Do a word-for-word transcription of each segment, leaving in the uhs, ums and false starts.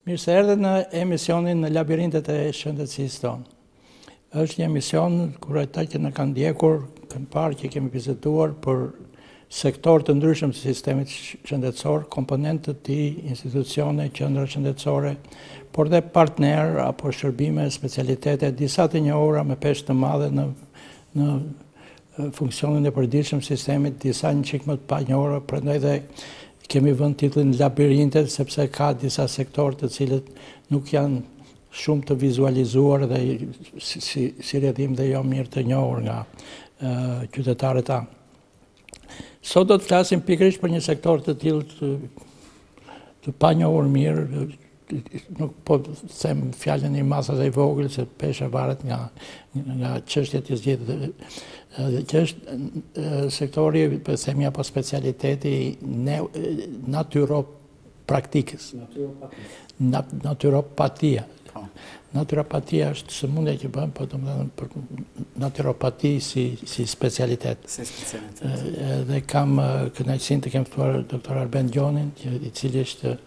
Mirë se erdhe në emisionin në labirintet e shëndetësisë tonë. Është një emision, kur ata që në kanë ndjekur, kanë parë që kemi biseduar për sektor të ndryshëm të sistemit shëndetësor, komponentë të tij, institucione, qendra shëndetësore, por dhe partner apo shërbime, specialitete, disa të njohura me peshë të madhe në në funksionin e përditshëm të sistemit, disa një çik më të panjohura, prandaj dhe kemi vënë titullin labirintet sepse ka disa sektorë të cilët nuk janë shumë të vizualizuar dhe si, si, si rrjedhim dhe jo mirë të njohur nga uh, qytetarët tanë. Sot do të flasim pikërisht për një sektor të tillë të, të panjohur mirë, nuk po them fjalën e masat e vogël se pesha varet nga nga çështjet që zgjedh, që është sektori, po themi apo specialiteti natyropraktikës. Natyropatia. Natyropatia është sëmundja që bën, po domethënë për natyropati si si specialitet. Si specialitet. Dhe kam kënaqësinë të kem ftuar doktor Arben Gjonin, i cili është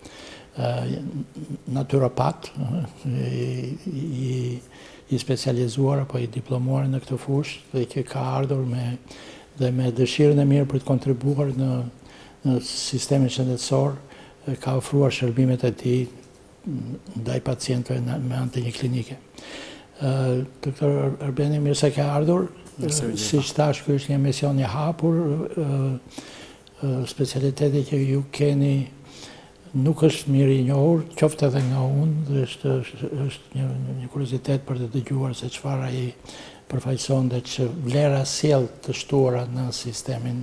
natyropat, i, i, i specializuar apo i diplomuar në këtë fushë dhe që ka ardhur me dhe me dëshirën e mirë për të kontribuar në, në sistemin shëndetësor, ka ofruar shërbimet e tij ndaj pacientëve me anë të një klinike. Uh, doktor Arbeni, mirë se ke ardhur. Siç thash, ky është një emision i hapur, uh, uh, specialiteti që ju keni nuk është mirë i njohur, qoftë edhe nga unë, dhe është, është një, një kuriozitet për të dëgjuar se çfarë ai përfaqëson dhe që vlera sjell të shtuara në sistemin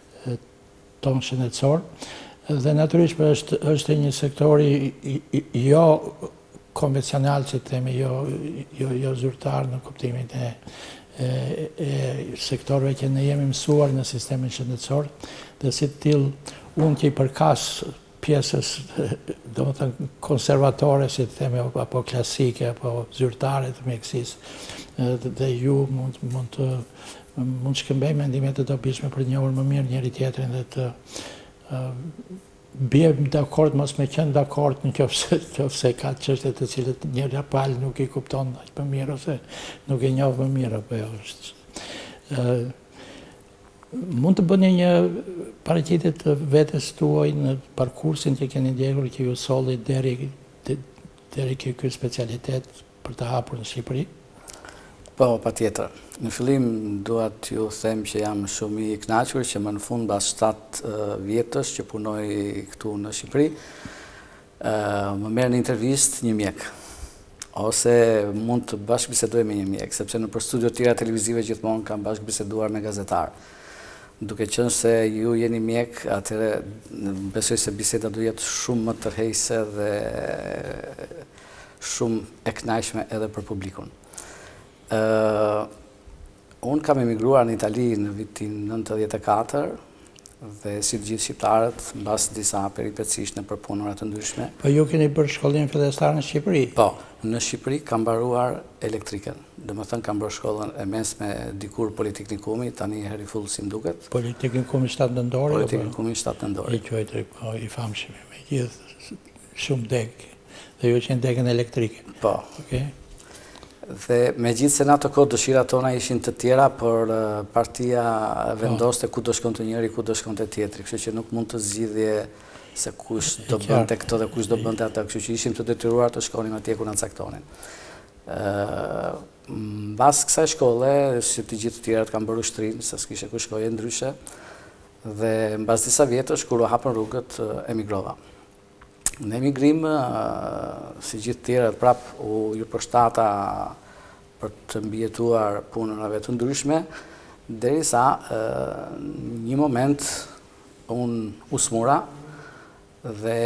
tonë shëndetësor. Dhe natyrisht është, është një sektor i jo konvencional, që themi, jo, jo, jo zyrtar në kuptimin e, e, e sektorëve që ne jemi mësuar në sistemin shëndetësor, dhe si të tillë unë që i përkas pjesës, do të thënë, konservatore, si të themi, apo klasike, apo zyrtare të mjekësisë, dhe ju mund, mund të mund shkëmbej mendimet të dobishme për të njohur më mirë njëri tjetrin dhe të uh, bjem dakord, mos me qenë dakord në qofse, qofse ka çështje të cilët njëri apal nuk i kupton aq më mirë ose nuk e njoh më mirë, apo jo është. Uh, Mund të bëni një paraqitje të vetes tuaj në parkursin që keni ndjekur, që ju solli deri deri ky ky specialitet për të hapur në Shqipëri? Po, patjetër. Në fillim dua t'ju them që jam shumë i kënaqur që më në fund pas shtatë vjetësh që punoj këtu në Shqipëri, më merr në intervistë një mjek. Ose mund të bashkëbisedoj me një mjek, sepse në për studio tjera televizive gjithmonë kam bashkëbiseduar me gazetar. Duke qenë se ju jeni mjek, atëre besoj se biseda do jetë shumë më tërheqëse dhe shumë e kënaqshme edhe për publikun. Uh, unë kam emigruar në Itali në vitin nëntëdhjetë e katër dhe si të gjithë shqiptarët, mbas disa peripecish në përpunura të ndryshme. Po ju keni bërë shkollim fillestar në Shqipëri? Po, në Shqipëri kam mbaruar elektriken. Domethënë kam bërë shkollën e mesme dikur Politeknikumi, tani herë i full si m'duket. Politeknikumi shtatë nëntori? Politeknikumi shtatë nëntori. I quajtur, po, i famshëm, me gjithë shumë degë. Dhe ju qenë degën elektrike. Po. Okay. Dhe me gjithë se në ato kohë dëshirat tona ishin të tjera, por partia vendoste ku do shkonte njëri, ku do shkonte tjetri, kështu që nuk mund të zgjidhje se kush do bënte këto dhe kush do bënte ato, kështu që ishim të detyruar të shkonim atje ku na caktonin. Mbas kësaj shkolle, si të gjithë të tjerat kam bërë ushtrinë, se s'kishe ku shkoje ndryshe, dhe mbas disa vjetësh kur u hapën rrugët, emigrova. Në emigrim, si gjithë tjerët, prap u ju përshtata për të mbijetuar punëve të ndryshme, derisa një moment unë u smura dhe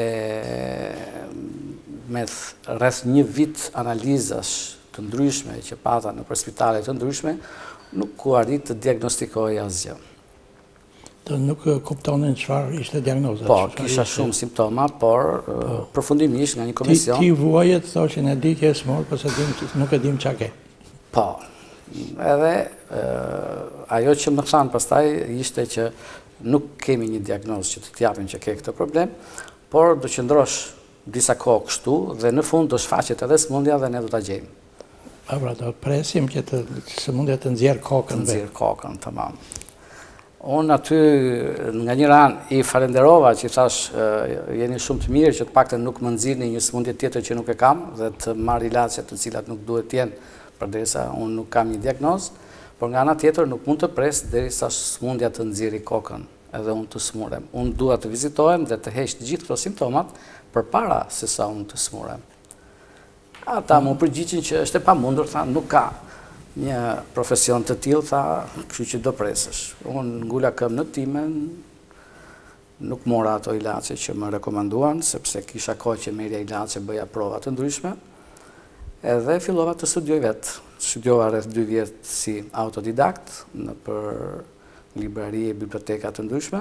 me rreth një vit analizash të ndryshme që pata në për spitale të ndryshme, nuk u arrit të diagnostikoj asgjë. Nuk kuptonin çfarë ishte diagnoza. Po, kisha shumë simptoma, por përfundimisht nga një komision... Ti vuajet thoshin e di që e smur, por se nuk e dim çka ke. Po, edhe ajo që më thanë pastaj ishte që nuk kemi një diagnozë që të t'japin që ke këtë problem, por do qëndrosh disa kohë kështu, dhe në fund do shfaqet edhe sëmundja dhe ne do ta gjejmë. A pra, do presim që të sëmundja të nxjerrë kokën. Të nxjerrë kokën, tamam. Unë aty nga një anë i falenderova që thash jeni shumë të mirë që të paktën nuk më nxirrni një sëmundje tjetër që nuk e kam dhe të marr ilaçe të cilat nuk duhet të jenë përderisa unë nuk kam një diagnozë, por nga ana tjetër nuk mund të pres derisa sëmundja të nxjerrë kokën edhe unë të smurem. Unë dua të vizitohem dhe të heq të gjithë këto simptomat përpara se sa unë të smurem. Ata më përgjigjen që është e pamundur, tha, nuk ka një profesion të tillë, tha, kështu që do presësh. Unë ngula këmbë në timen, nuk mora ato ilaçe që më rekomanduan, sepse kisha kohë që merja ilaçe, bëja prova të ndryshme, edhe fillova të studioj vetë. Studiova rreth dy vjet si autodidakt në për librari e biblioteka të ndryshme,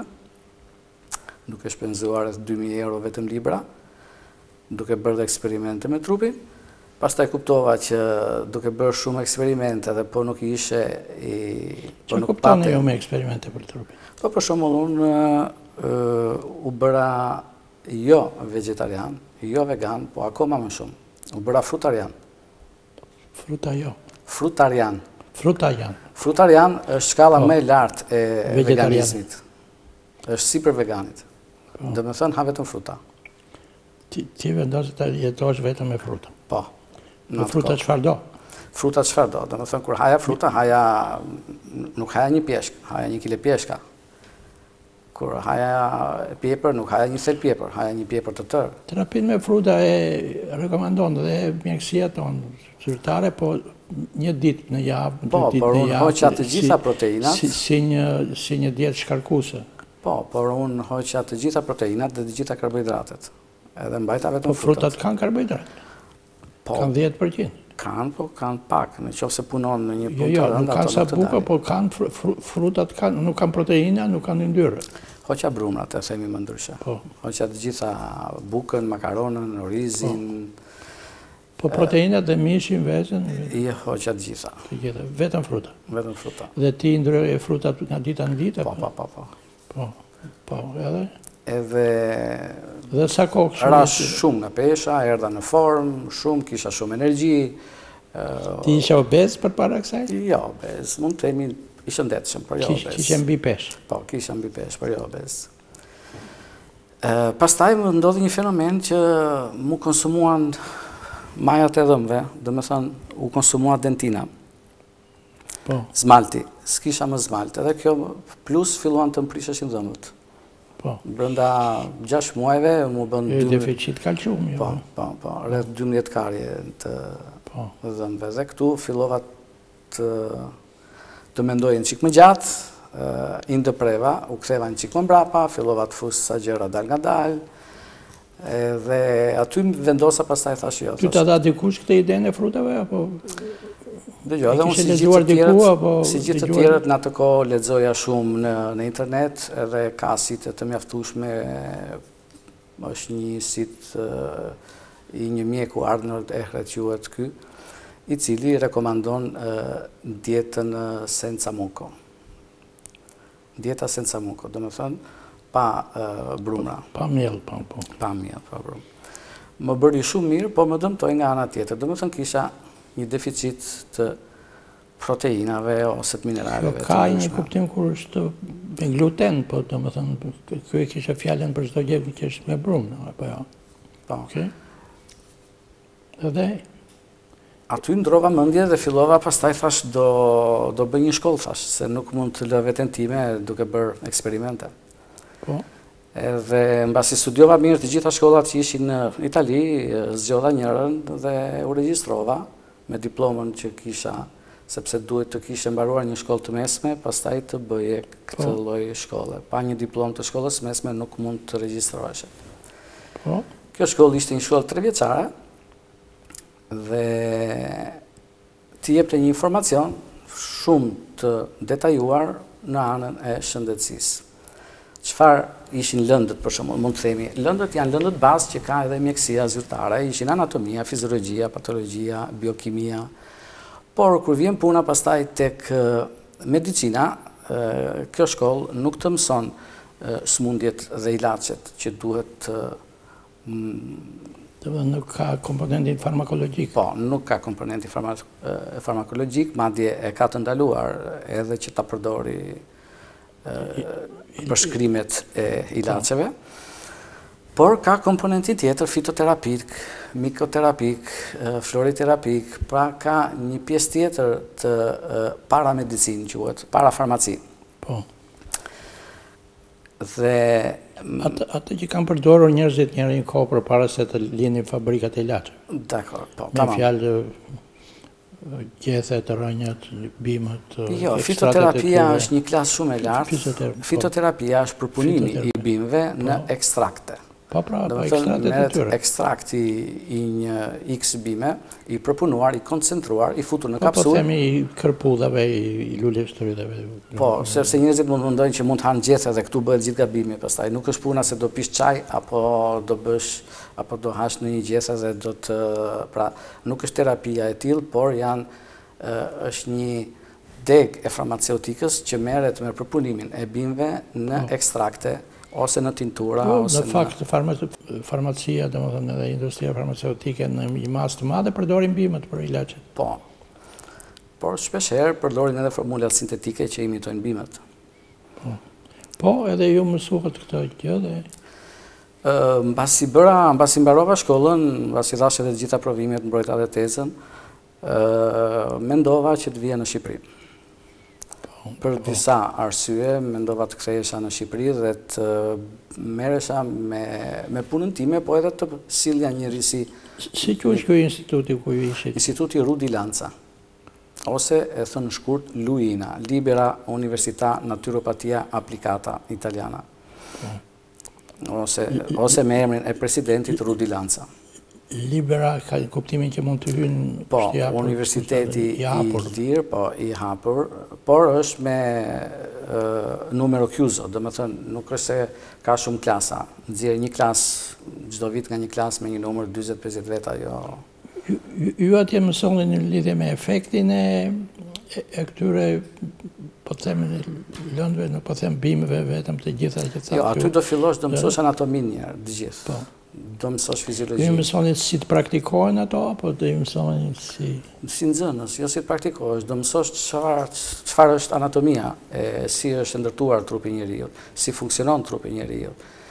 duke shpenzuar rreth dy mijë euro vetëm libra, duke bërë dhe eksperimente me trupin. Pastaj kuptova që duke bërë shumë eksperimente dhe po nuk ishe i... Që kuptoni ju me eksperimente për trupin? Po për shembull unë u bëra jo vegetarian, jo vegan, po akoma më shumë. U bëra frutarian. Fruta jo? Frutarian. Frutarian. Frutarian është shkalla më e lartë e veganizmit. Është si për veganit. Dhe me thënë ha vetëm fruta. Ti vendosë të jetosh vetëm me fruta? Po. Në fruta çfarë do? Fruta çfarë do? Dhe me thënë, kur haja fruta, haja, nuk haja një pjeshk, haja një kile pjeshka. Kur haja pjepër, nuk haja një sel pjepër, haja një pjepër të tërë. Terapin me fruta e rekomandon dhe mjekësia tonë zyrtare, po një ditë në javë, po, por unë hoqa të gjitha proteinat. Si, si, një, si një dietë shkarkuese. Po, por unë hoqa të gjitha proteinat dhe të gjitha karbohidratet. Edhe mbajta vetëm frutat. Po frutat kanë karbohidrat? Po, kanë dhjetë përqind? Kanë, po kanë pak, në qoftë se punon në një punë të rënda. Jo, jo, nuk kanë sa buka, po kanë frutat, nuk kanë proteina, nuk kanë yndyrë. Hoqa brumrat, e themi më ndryshe. Po. Hoqa të gjitha bukën, makaronën, orizin. Po proteinat dhe mishin, vezën? Jo, hoqa të gjitha. Të gjitha, vetëm fruta? Vetëm fruta. Dhe ti ndrojë frutat nga dita në dita? Po, po, po, po. Po, po, edhe? Edhe... Dhe sa kokë shumë? Rash shumë nga pesha, erdha në formë, shumë, kisha shumë energji. Ti isha obez për para kësaj? Jo, obez, mund të temi ishë ndetëshëm, për jo obez. Kisha mbi pesh? Po, kisha mbi pesh, për jo obez. Pastaj më ndodhi një fenomen që mu konsumuan majat e dhëmve, dhe me thënë, u konsumua dentina. Po. Zmalti, s'kisha më zmalti, edhe kjo plus filluan të më prisheshin dhëmët. Po. Brënda gjashtë muajve mu bën... E deficit kalciumi. Po, po, po, rreth dymbëdhjetë karje të dhëmbëve. Dhe këtu fillova të të mendoj në qikë më gjatë, i ndëpreva, u ktheva në qikë më mbrapa, fillova të fusë sa gjëra dal nga dal, dhe aty vendosa pastaj thash jo. Ty të dha dikush këtë idenë e frutave, apo... Dëgjoj, edhe unë si gjithë të tjerët, si gjithë të tjerët në atë kohë lexoja shumë në, në internet, edhe ka site të mjaftueshme, është një sit uh, i një mjeku Arnold Ehret quhet ky, i cili rekomandon uh, dietën uh, senza muco. Dieta senza muco, do të thënë pa uh, brumra. Pa miell, pa po. Pa miell, pa brumë. Më bëri shumë mirë, po më dëmtoi nga ana tjetër. Do të thënë kisha një deficit të proteinave ose të mineraleve. Ka një kuptim kur është me gluten, po të më thënë, kjo e kisha fjallën për çdo gjë që është me brumë, apo jo? Po. Edhe? Aty ndrova mendje dhe fillova, pastaj thash do do bëj një shkollë, thash, se nuk mund të lë veten time duke bërë eksperimente. Po. Edhe mbasi studiova mirë të gjitha shkollat që ishin në Itali, zgjodha njërën dhe u regjistrova me diplomën që kisha, sepse duhet të kishe mbaruar një shkollë të mesme, pastaj të bëje këtë lloj shkolle. Pa një diplomë të shkollës mesme nuk mund të regjistroheshe. Po. Kjo shkollë ishte një shkollë tre vjeçare dhe t'i jepte një informacion shumë të detajuar në anën e shëndetësisë. Çfarë ishin lëndët, për shembull, mund të themi, lëndët janë lëndët bazë që ka edhe mjekësia zyrtare, ishin anatomia, fiziologjia, patologjia, biokimia, por kur vjen puna pastaj tek medicina, kjo shkollë nuk të mëson smundjet dhe ilaçet që duhet Nuk ka komponentin farmakologjik. Po, nuk ka komponentin farmakologjik, madje e ka të ndaluar edhe që ta përdori përshkrimet e ilaçeve. Por ka komponenti tjetër, fitoterapik, mikoterapik, floriterapik, pra ka një pjesë tjetër të paramedicinë, quhet, parafarmaci. Po. Dhe atë që kanë përdorur njerëzit një herë kohë përpara se të linin fabrikat e ilaçeve. Dakor, po, tamam. Me fjalë gjethet, rënjët, bimët. Jo, fitoterapia është një klasë shumë e lartë. Fitoterapia është përpunimi i bimëve në ekstrakte. Po pra, do po të thënë ekstraktet e merret tyre. ekstrakti i një X bime, i përpunuar, i koncentruar, i futur në Po, po kapsulë. themi i kërpudhave, i luleshtrydhave. Po, sepse njerëzit mund mendojnë që mund të hanë gjethe dhe këtu bëhet gjithë gabimi, pastaj nuk është puna se do pish çaj apo do bësh apo do hash në një gjethe dhe do të, pra, nuk është terapia e tillë, por janë është një deg e farmaceutikës që merret me përpunimin e bimëve në ekstrakte ose në tintura. Po, ose në fakt, farmacia, dhe më thënë edhe industria farmaceutike në një masë të madhe përdorin bimët për ilaçet. Po, por shpeshherë përdorin edhe formulat sintetike që imitojnë bimët. Po, po edhe ju mësuat këtë gjë dhe... Mbasi bëra, mbasi mbarova shkollën, mbasi dhash edhe të gjitha provimet, mbrojta dhe tezën, mendova që të vija në Shqipëri. Për disa arsye, mendova të kthehesha në Shqipëri dhe të merresha me, me punën time, po edhe të sillja një risi. Si quhet ky instituti ku ju ishit? Instituti Rudi Lanca, ose e thënë shkurt LUINA, Libera Università Naturopatia Applicata Italiana, ose, ose me emrin e presidentit Rudi Lanca. Libera ka kuptimin që mund të hynë... Po, universiteti i lirë, po, i hapur, por është me numero chiuso, dhe me thënë, nuk është se ka shumë klasa. Nxjerr një klasë, çdo vit nga një klasë me një numër dyzet pesëdhjetë veta, jo... Ju atje mësoni në lidhje me efektin e këtyre, po të themi lëndëve, nuk po them bimëve vetëm të gjitha që thatë. Jo, aty do fillosh, do mësosh anatomin njerë, të gjithë. Po. Do mësosh fiziologji. Ju mësoni si të praktikohen ato, apo do ju mësoni si... Si nxënës, jo si të praktikohesh, do mësosh çfarë është anatomia, si është ndërtuar trupi i njeriu, si funksionon trupi i njeriu,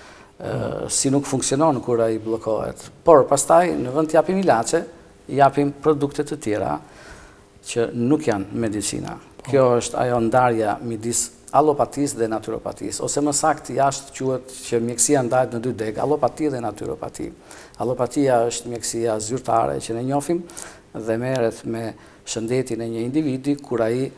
si nuk funksionon kur ai bllokohet. Por pastaj në vend të japim ilaçe, japim produkte të tjera që nuk janë medicina. Kjo është ajo ndarja midis allopatisë dhe naturopatisë, ose më saktë jashtë quhet që mjekësia ndahet në dy degë, allopati dhe naturopati. Allopatia është mjekësia zyrtare që ne njohim dhe merret me shëndetin e një individi kur ai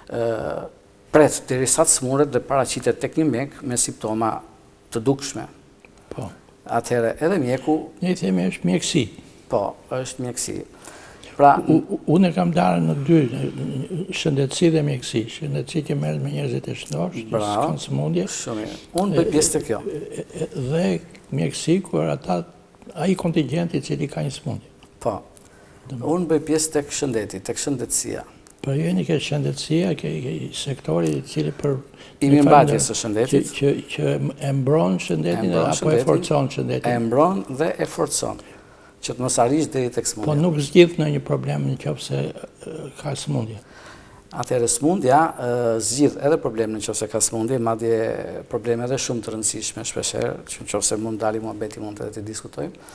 pret derisa të smuret dhe paraqitet tek një mjek me simptoma të dukshme. Po. Atëherë edhe mjeku... Ne i themi është mjekësi. Po, është mjekësi. Pra, unë e kam darë në dy, shëndetësi dhe mjekësi. Shëndetësi që merret me njerëzit e shëndosh, që s'kanë sëmundje. Shumë mirë. Unë bëj pjesë të kjo. Dhe mjekësi kur ata ai kontingjenti i cili ka një sëmundje. Po. Unë bëj pjesë tek shëndeti, tek shëndetësia. Po jeni ke shëndetësia, ke sektori i cili për i mirëmbajtjes së shëndetit, që që e mbron shëndetin apo e forcon shëndetin. E mbron dhe e forcon, që të mos arrish deri tek sëmundja. Po nuk zgjidh në një problem nëse ka sëmundje. Atëherë sëmundja zgjidh edhe problem nëse ka sëmundje, madje probleme edhe shumë të rëndësishme shpeshherë, që nëse mund dalim muhabeti mund edhe të diskutojmë.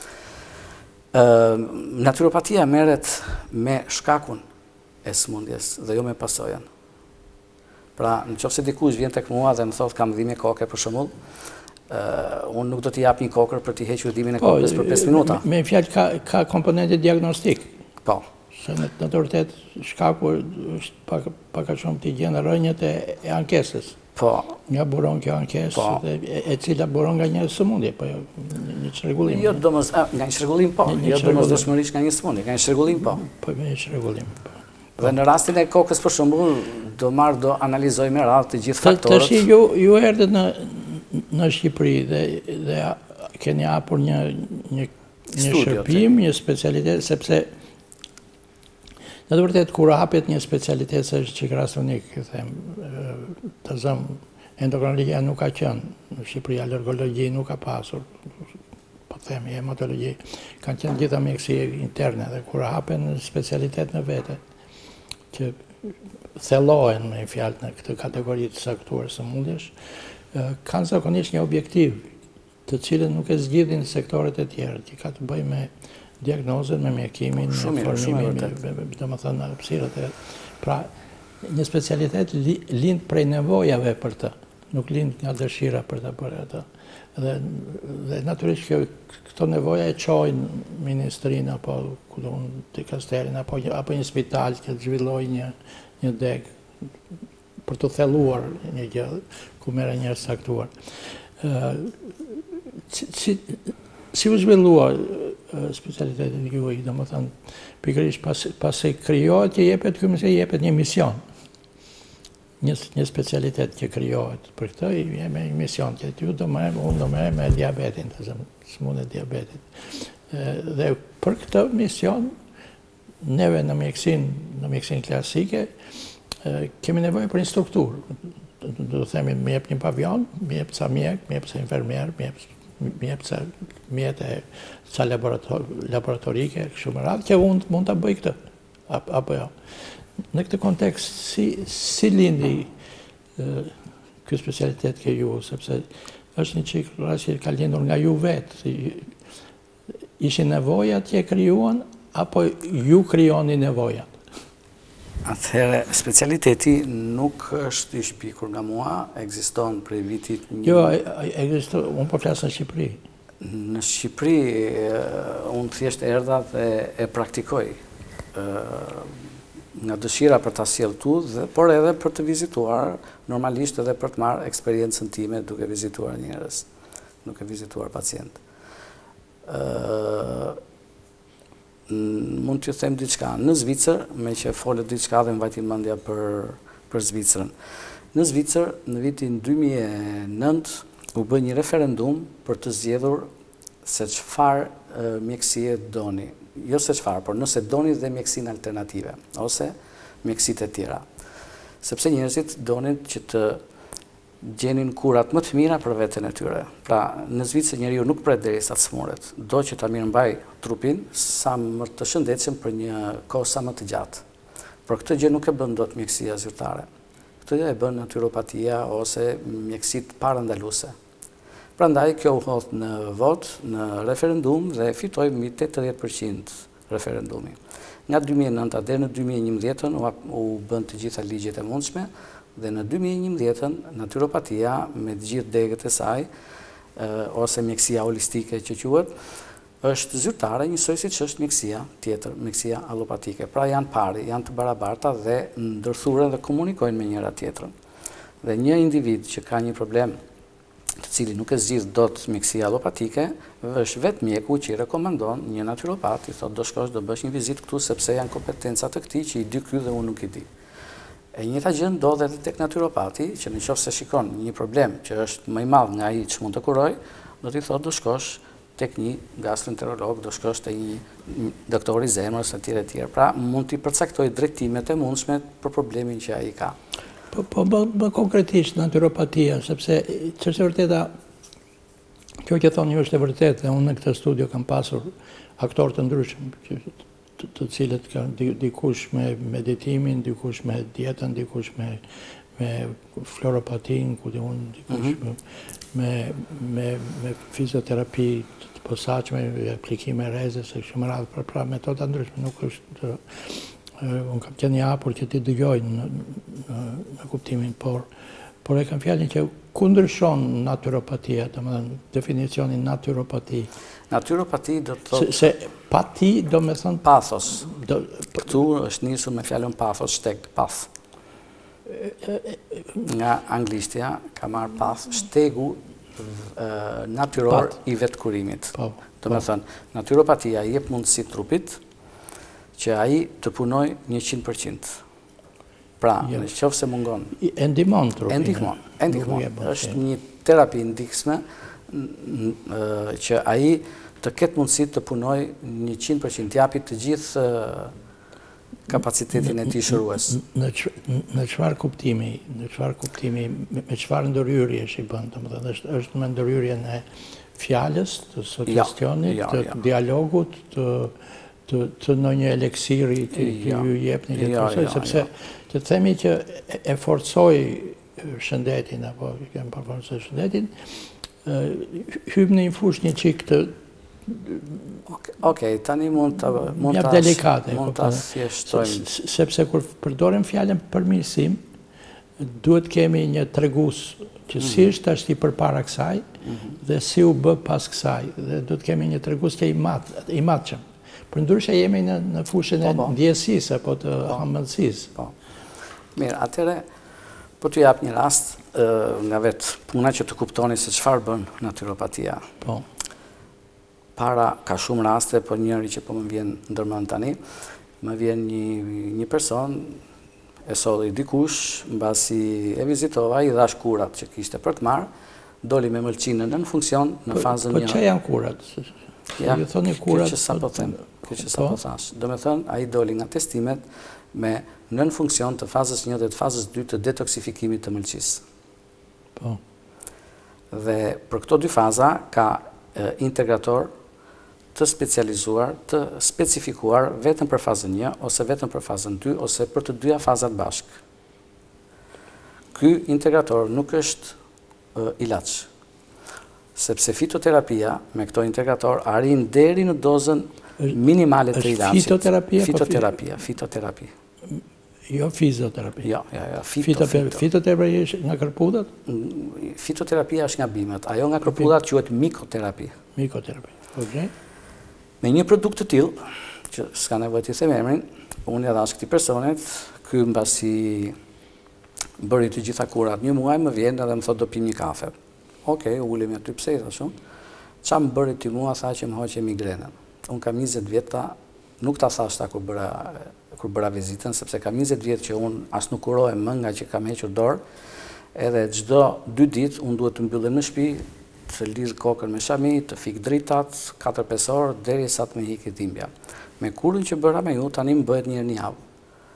Naturopatia merret me shkakun e sëmundjes dhe jo me pasojën. Pra, nëse dikush vjen tek mua dhe më thotë kam dhimbje koke për shembull, unë nuk do t'i jap një kokër për t'i hequr dhimbjen e kokës për pesë minuta. Me fjalë ka ka komponente diagnostik. Po. Se në të vërtet shkaku është pak pak a shumë t'i gjen rrënjët e ankesës. Po. Nga buron kjo ankesë dhe e cila buron nga një sëmundje, po një çrregullim. Jo domos nga një çrregullim po, jo domosdoshmërisht nga një sëmundje, nga një çrregullim po. Po me një çrregullim. Dhe në rastin e kokës për shembull, do marr do analizoj me radhë të gjithë faktorët. Tash ju ju erdhët në në Shqipëri dhe dhe keni hapur një një një shërbim, një specialitet, sepse në të vërtetë kur hapet një specialitet se është qikarasonik, them, të zëm, endokrinologjia nuk ka qenë, në Shqipëri alergologji nuk ka pasur, po themi, hematologji, kanë qenë gjitha mjekësi interne dhe kur hapen specialitet në vete, që thellohen me fjalë në këtë kategori të saktuar sëmundjesh, kanë zakonisht një objektiv, të cilën nuk e zgjidhin sektoret e tjera, që ka të bëjë me diagnozën, me mjekimin, me formimin, do më thënë, hapësirat e... Pra, një specialitet lind prej nevojave për të, nuk lind nga dëshira për të bërë atë. Dhe, dhe natyrisht kjo, këto nevoja e qojnë ministrinë, apo dikasterin, apo, apo një spital që të zhvilloj një, një deg për të thelluar një gjë ku merre njerëz saktuar. Si, si u zhvillua specialitetin juaj, do më thënë, pikërisht pas, pas e krijohet që jepet, këmë se jepet një mision. Një, një specialitet që krijohet për këtë, jemi një mision që ju do më unë do më me diabetin, të zëmë, sëmundje diabetit. Dhe për këtë mision, neve në mjekësin, në mjekësin klasike, kemi nevojë për një strukturë. Do të themi, më jep një pavion, më jep ca mjek, më jep ca infermier, më jep më jep ca mjete, ca laboratorike, kështu me radhë, që unë mund ta bëj këtë, apo jo. Në këtë kontekst, si, si lindi ky specialitet ke ju, sepse është një çik rasti ka lindur nga ju vetë, ishin nevojat që e krijuan, apo ju krijoni nevojat? Atëherë, specialiteti nuk është i shpikur nga mua, ekziston prej vitit një... Jo, ekziston, unë po flasë në Shqipëri. Në Shqipëri, unë thjesht erdha dhe e praktikoj nga dëshira për ta sjellë tu, por edhe për të vizituar, normalisht edhe për të marrë eksperiencën time duke vizituar njerëz, duke vizituar pacient. Mund t'ju them diçka. Në Zvicër, me që folët diçka dhe mbajti mendja për, për Zvicrën. Në Zvicër, në vitin dy mijë e nëntë, u bë një referendum për të zgjedhur se çfarë mjekësie doni. Jo se çfarë, por nëse doni dhe mjekësinë alternative, ose mjekësitë e tjera. Sepse njerëzit donin që të gjenin kurat më të mira për veten e tyre. Pra, në Zvicër njeriu nuk pret derisa të smuret, do që ta mirëmbaj trupin sa më të shëndetshëm për një kohë sa më të gjatë. Por këtë gjë nuk e bën dot mjekësia zyrtare. Këtë gjë e bën natyropatia ose mjekësitë parandaluese. Prandaj kjo u hodh në vot, në referendum dhe fitoi mbi tetëdhjetë përqind referendumi. Nga dy mijë e nëntë deri në dy mijë e njëmbëdhjetë u, u bën të gjitha ligjet e mundshme dhe në dy mijë e njëmbëdhjetë natyropatia me të gjithë degët e saj ose mjekësia holistike që quhet është zyrtare njësoj siç është mjekësia tjetër, mjekësia allopatike. Pra janë pari, janë të barabarta dhe ndërthuren dhe komunikojnë me njëra tjetrën. Dhe një individ që ka një problem të cili nuk e zgjidh dot mjekësia allopatike, është vetë mjeku që i rekomandon një natyropat, i thotë do shkosh do bësh një vizitë këtu sepse janë kompetenca të këtij që i di ky dhe unë nuk i di. E njëjta gjë ndodh edhe tek natyropati, që nëse shikon një problem që është më i madh nga ai që mund të kuroj, do t'i thotë do shkosh tek një gastroenterolog, do shkosh te një doktor i zemrës etj etj. Pra mund t'i përcaktoj drejtimet e mundshme për problemin që ai ka. Po, po, më konkretisht natyropatia, sepse që është e vërteta, kjo që thonë ju është e vërtet, dhe unë në këtë studio kam pasur aktorë të ndryshëm, të, të cilët kanë dikush me meditimin, dikush me dietën, dikush me, me fluoropatin, ku di unë, dikush mm -hmm. me, me, me fizioterapi të posaçme, aplikime rrezës, e kështu me radhë, pra, pra metoda ndryshme, nuk është... Unë kam qenë një hapur që ti dëgjoj në, në, në kuptimin, por, por e kam fjalën që ku ndryshon natyropatia, domethënë definicionin natyropati. Natyropati do të thotë... Se, se pati do me thënë... Pathos. Do, Këtu është nisur me fjalën pathos, shteg, path. Nga anglishtja ka marrë path, shtegu uh, natyror Pat. I vetkurimit. Po, do me thënë, natyropatia jep mundësi trupit që ai të punoj njëqind përqind. Pra, jo. Në qoftë se mungon. E ndihmon trupin. E ndihmon, e ndihmon. Është një terapi ndihmëse që ai të ketë mundësi të punoj njëqind përqind, të japi të gjithë kapacitetin e tij shërues. Në në çfarë kuptimi, në çfarë kuptimi, me çfarë ndërhyrje i bën, domethënë është është me ndërhyrjen e fjalës, të sugestionit, të dialogut, të në një eleksiri të ju jep një letë sepse të themi që e forcoj shëndetin, apo kemë përforcoj shëndetin, hymë në një fush një qikë të... Okej, tani mund të... Mund të delikate. Mund të thjeshtojmë. Sepse kur përdorim fjallën përmirësim, duhet kemi një tregus që si është ashtë i përpara kësaj, dhe si u bë pas kësaj, dhe duhet kemi një tregus që i matëshëm. Për ndryshe jemi në fushën e ndjesis, apo të hamëndësis. Mirë, atere, po të japë një rast nga vetë puna që të kuptoni se qëfar bën naturopatia. Para ka shumë raste, po njëri që po më vjen ndërmend tani, më vjen një person, e solli dikush, mbasi e vizitova, i dhash kurat që kishte për të marrë, doli me mëlqinë në funksion në fazën një. Po që janë kurat? Ja, kjo që sa po them, kjo që sa po thash. Do me thënë, a i doli nga testimet me nën funksion të fazës një dhe të fazës dy të detoksifikimit të mëlqisë. Po. Dhe për këto dy faza ka integrator të specializuar, të specifikuar vetëm për fazën një, ose vetëm për fazën dy, ose për të dyja fazat bashkë. Ky integrator nuk është ilaç, sepse fitoterapia me këto integrator arrin deri në dozën minimale të ilaçit. Fitoterapia? Fitoterapia, fitoterapia. Jo fizioterapia? Jo, jo, jo, fito, fito. Fitoterapia është nga kërpudat? Fitoterapia është nga bimet, ajo nga kërpudat quhet mikoterapia. Mikoterapia, okej. Me një produkt të tillë, që s'ka nevojë të them emrin, unë ja dhash këtij personit, ky mbasi bëri të gjitha kurat një muaj, më vjen edhe më thotë do pim një kafe. Okej, ulemi aty pse i thashun. Qa më bëri ti mua, tha që më hoqe migrenën. Unë kam njëzet vjeta, nuk ta thash ta kur bëra, kur bëra vizitën, sepse kam njëzet vjetë që unë as nuk kurohem më nga që kam hequr dorë, edhe çdo dy ditë unë duhet të mbyllem në shtëpi, të lidh kokën me shami, të fik dritat, katër pesë orë, deri sa të më hiki dhimbja. Me kurën që bëra me ju, tani më bëhet një herë në javë.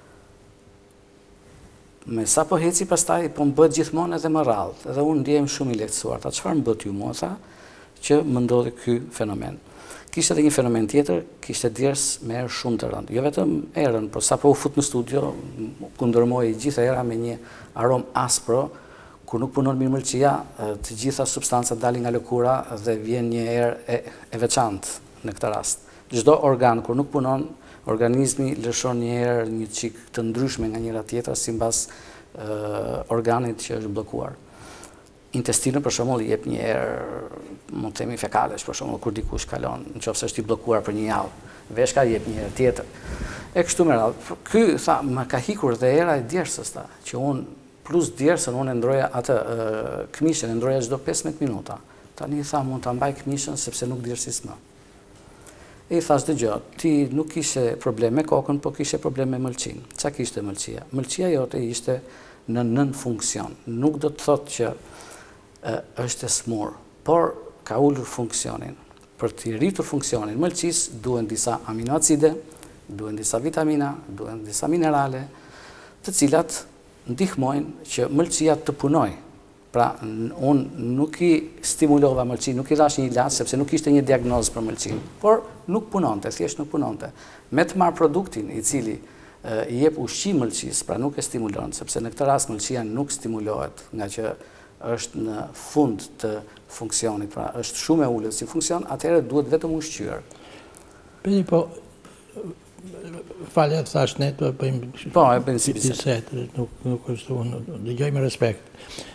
Me sa po heci pastaj, po më bëhet gjithmonë edhe më rrallë, edhe unë ndihem shumë i lehtësuar. Ta çfarë më bët ju mua, tha, që më ndodhi ky fenomen. Kishte edhe një fenomen tjetër, kishte djers me erë shumë të rëndë. Jo vetëm erën, por sa po u fut në studio, kundërmoi gjithë era me një aromë aspro, kur nuk punon mirë mëlçia, të gjitha substancat dalin nga lëkura dhe vjen një erë e veçantë në këtë rast. Çdo organ kur nuk punon, organizmi lëshon një erë një çik të ndryshme nga njëra tjetra sipas organit që është bllokuar. Intestini për shembull i jep një erë, mund të themi fekalesh, për shembull kur dikush kalon, nëse është i bllokuar për një javë, veshka i jep një erë tjetër. E kështu me radhë. Ky tha, më ka hikur dhe era e djersës ta, që unë plus djersën unë e ndroja atë këmishën, e ndroja çdo pesëmbëdhjetë minuta. Tani tha mund ta mbaj këmishën sepse nuk djersis më. E i thash dëgjoj, ti nuk kishe problem me kokën, po kishe problem me mëlçin. Çka kishte mëlçia? Mëlçia jote ishte në nën funksion. Nuk do të thotë që është e smur, por ka ulur funksionin. Për të rritur funksionin mëlçisë duhen disa aminoacide, duhen disa vitamina, duhen disa minerale, të cilat ndihmojnë që mëlçia të punojë. Pra, unë nuk i stimulova mëlçin, nuk i dhash një ilaç sepse nuk ishte një diagnozë për mëlçin, por nuk punonte, thjesht nuk punonte. Me të marr produktin i cili i jep ushqim mëlçisë, pra nuk e stimulon, sepse në këtë rast mëlçia nuk stimulohet, nga që është në fund të funksionit, pra është shumë e ulët si funksion, atëherë duhet vetëm ushqyer. Peni po, falja të thash ne të bëjmë... Po, e bëjmë si bisedë. Nuk është unë, dëgjoj me respekt.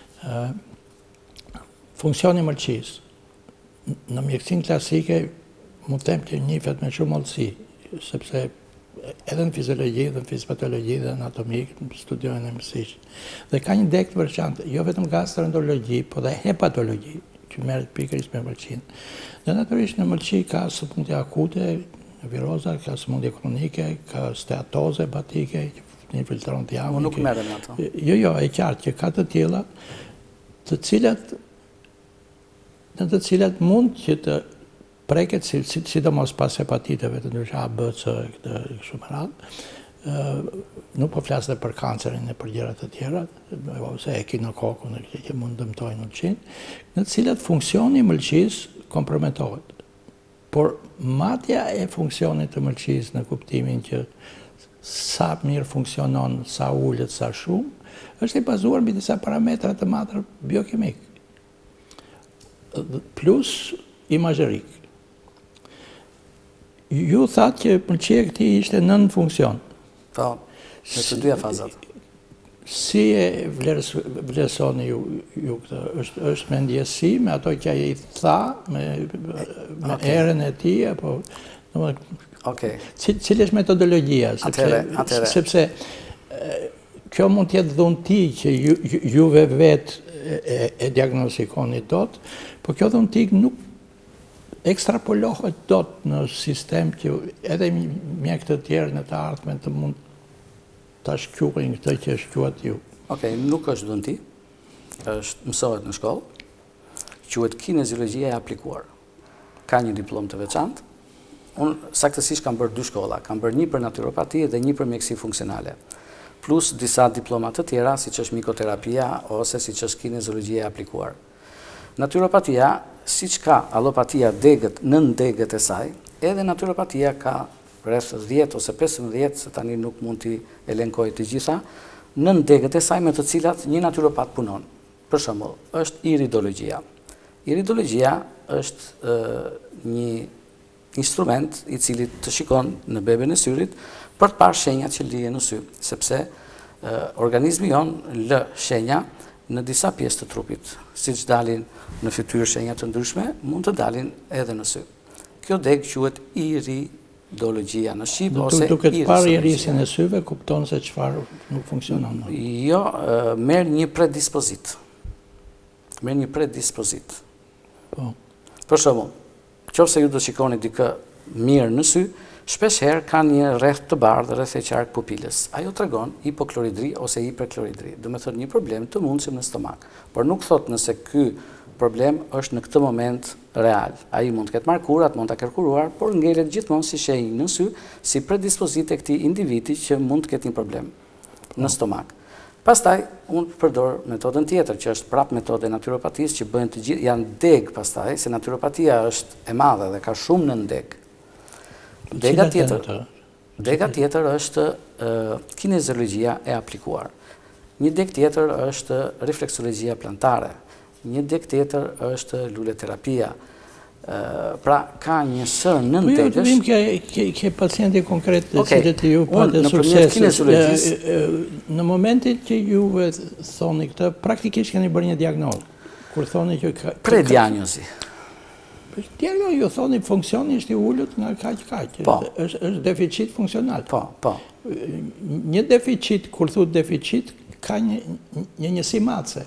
Funksioni mëlçisë në mjekësinë klasike mund të them që njihet me shumë hollësi, sepse edhe në fiziologji, dhe në fizpatologji, dhe në anatomi, studiojnë mësisht. Dhe ka një dekt veçantë, jo vetëm gastroenterologji, po dhe hepatologji, që merret pikërisht me mëlçinë. Dhe natyrisht në mëlçi ka sëmundje akute, viroza, ka sëmundje kronike, ka steatoze hepatike, që infiltron të jamën. Nuk merrem me ato. Jo, jo, e qartë që ka të tilla, të cilat në të cilat mund që të preket, sidomos pas hepatiteve të ndryshme A, B, C, këtë kështu me radhë, nuk po flas edhe për kancerin e për gjëra të tjera, ose ekinokokun që mund dëmtojnë mëlçin, në të cilat funksioni i mëlçisë komprometohet. Por matja e funksionit të mëlçisë në kuptimin që sa mirë funksionon, sa ullet, sa shumë, është i bazuar mbi disa parametra të madhë biokimik, plus imazherik. Ju thatë që pëlqeja këti ishte nën funksion. Po, në të dyja fazat. Si e vlerësoni ju, ju këtë? Është, është me ndjesi, me ato që ai i tha, me, me okay. erën e tij, apo... Okay. Cili është metodologjia? Sepse, atere, atere. sepse kjo mund t'jetë dhunti që ju, juve vetë e, e diagnostikoni dot, po kjo dhunti nuk ekstrapolohet dot në sistem që edhe mjekët të tjerë në të ardhmen të mund ta shkruajnë këtë që shkruat ju. Okej, nuk është dhunti, është mësohet në shkollë, quhet kineziologjia e aplikuar. Ka një diplomë të veçantë. Unë saktësisht kam bërë dy shkolla, kam bërë një për naturopati dhe një për mjekësi funksionale, plus disa diploma të tjera, siç është mikoterapia ose siç është kineziologjia e aplikuar. Naturopatia, siç ka allopatia degët nën degët e saj, edhe naturopatia ka rreth dhjetë ose pesëmbëdhjetë, se tani nuk mund t'i elenkoj të gjitha, nën degët e saj me të cilat një naturopat punon. Për shembull, është iridologjia. Iridologjia është e, një instrument i cili të shikon në beben e syrit për të parë shenjat që lihen në sy, sepse e, organizmi jon lë shenja në disa pjesë të trupit, siç dalin në fytyrë shenja të ndryshme, mund të dalin edhe në sy. Kjo degë quhet iridologjia në shqip ose duke të parë irisin e syve, kupton se çfarë nuk funksionon. Jo, merr një predispozit. Merr një predispozit. Po. Për shembull, nëse ju do shikoni dikë mirë në sy, shpesh herë ka një rreth të bardhë rreth e qark pupilës. Ajo tregon hipokloridri ose hiperkloridri, do të thotë një problem të mundshëm në stomak. Por nuk thot nëse ky problem është në këtë moment real. Ai mund të ketë markurat, mund ta kërkuar, por ngelet gjithmonë si shenjë në sy, si predispozit e këtij individi që mund të ketë një problem në stomak. Pastaj, unë përdor metodën tjetër, që është prap metode naturopatisë, që bëhen të gjithë, janë degë pastaj, se naturopatia është e madhe dhe ka shumë nën degë. Dega tjetër, dega tjetër është uh, kineziologjia e aplikuar. Një degë tjetër është refleksologjia plantare. Një degë tjetër është luleterapia. Uh, pra, ka një sër nën degësh. Po jo, të vim ke pacienti konkret të cilët ju patë sukses. Në momentin që juve thoni këtë, praktikisht keni bërë një diagnozë. Kur thoni që ka... Pre-diagnozi. Diagnozi ju thoni funksioni është i ulët nga kaq kaq. Po. Është është deficit funksional. Po, po. Një deficit, kur thot deficit, ka një një njësi mace.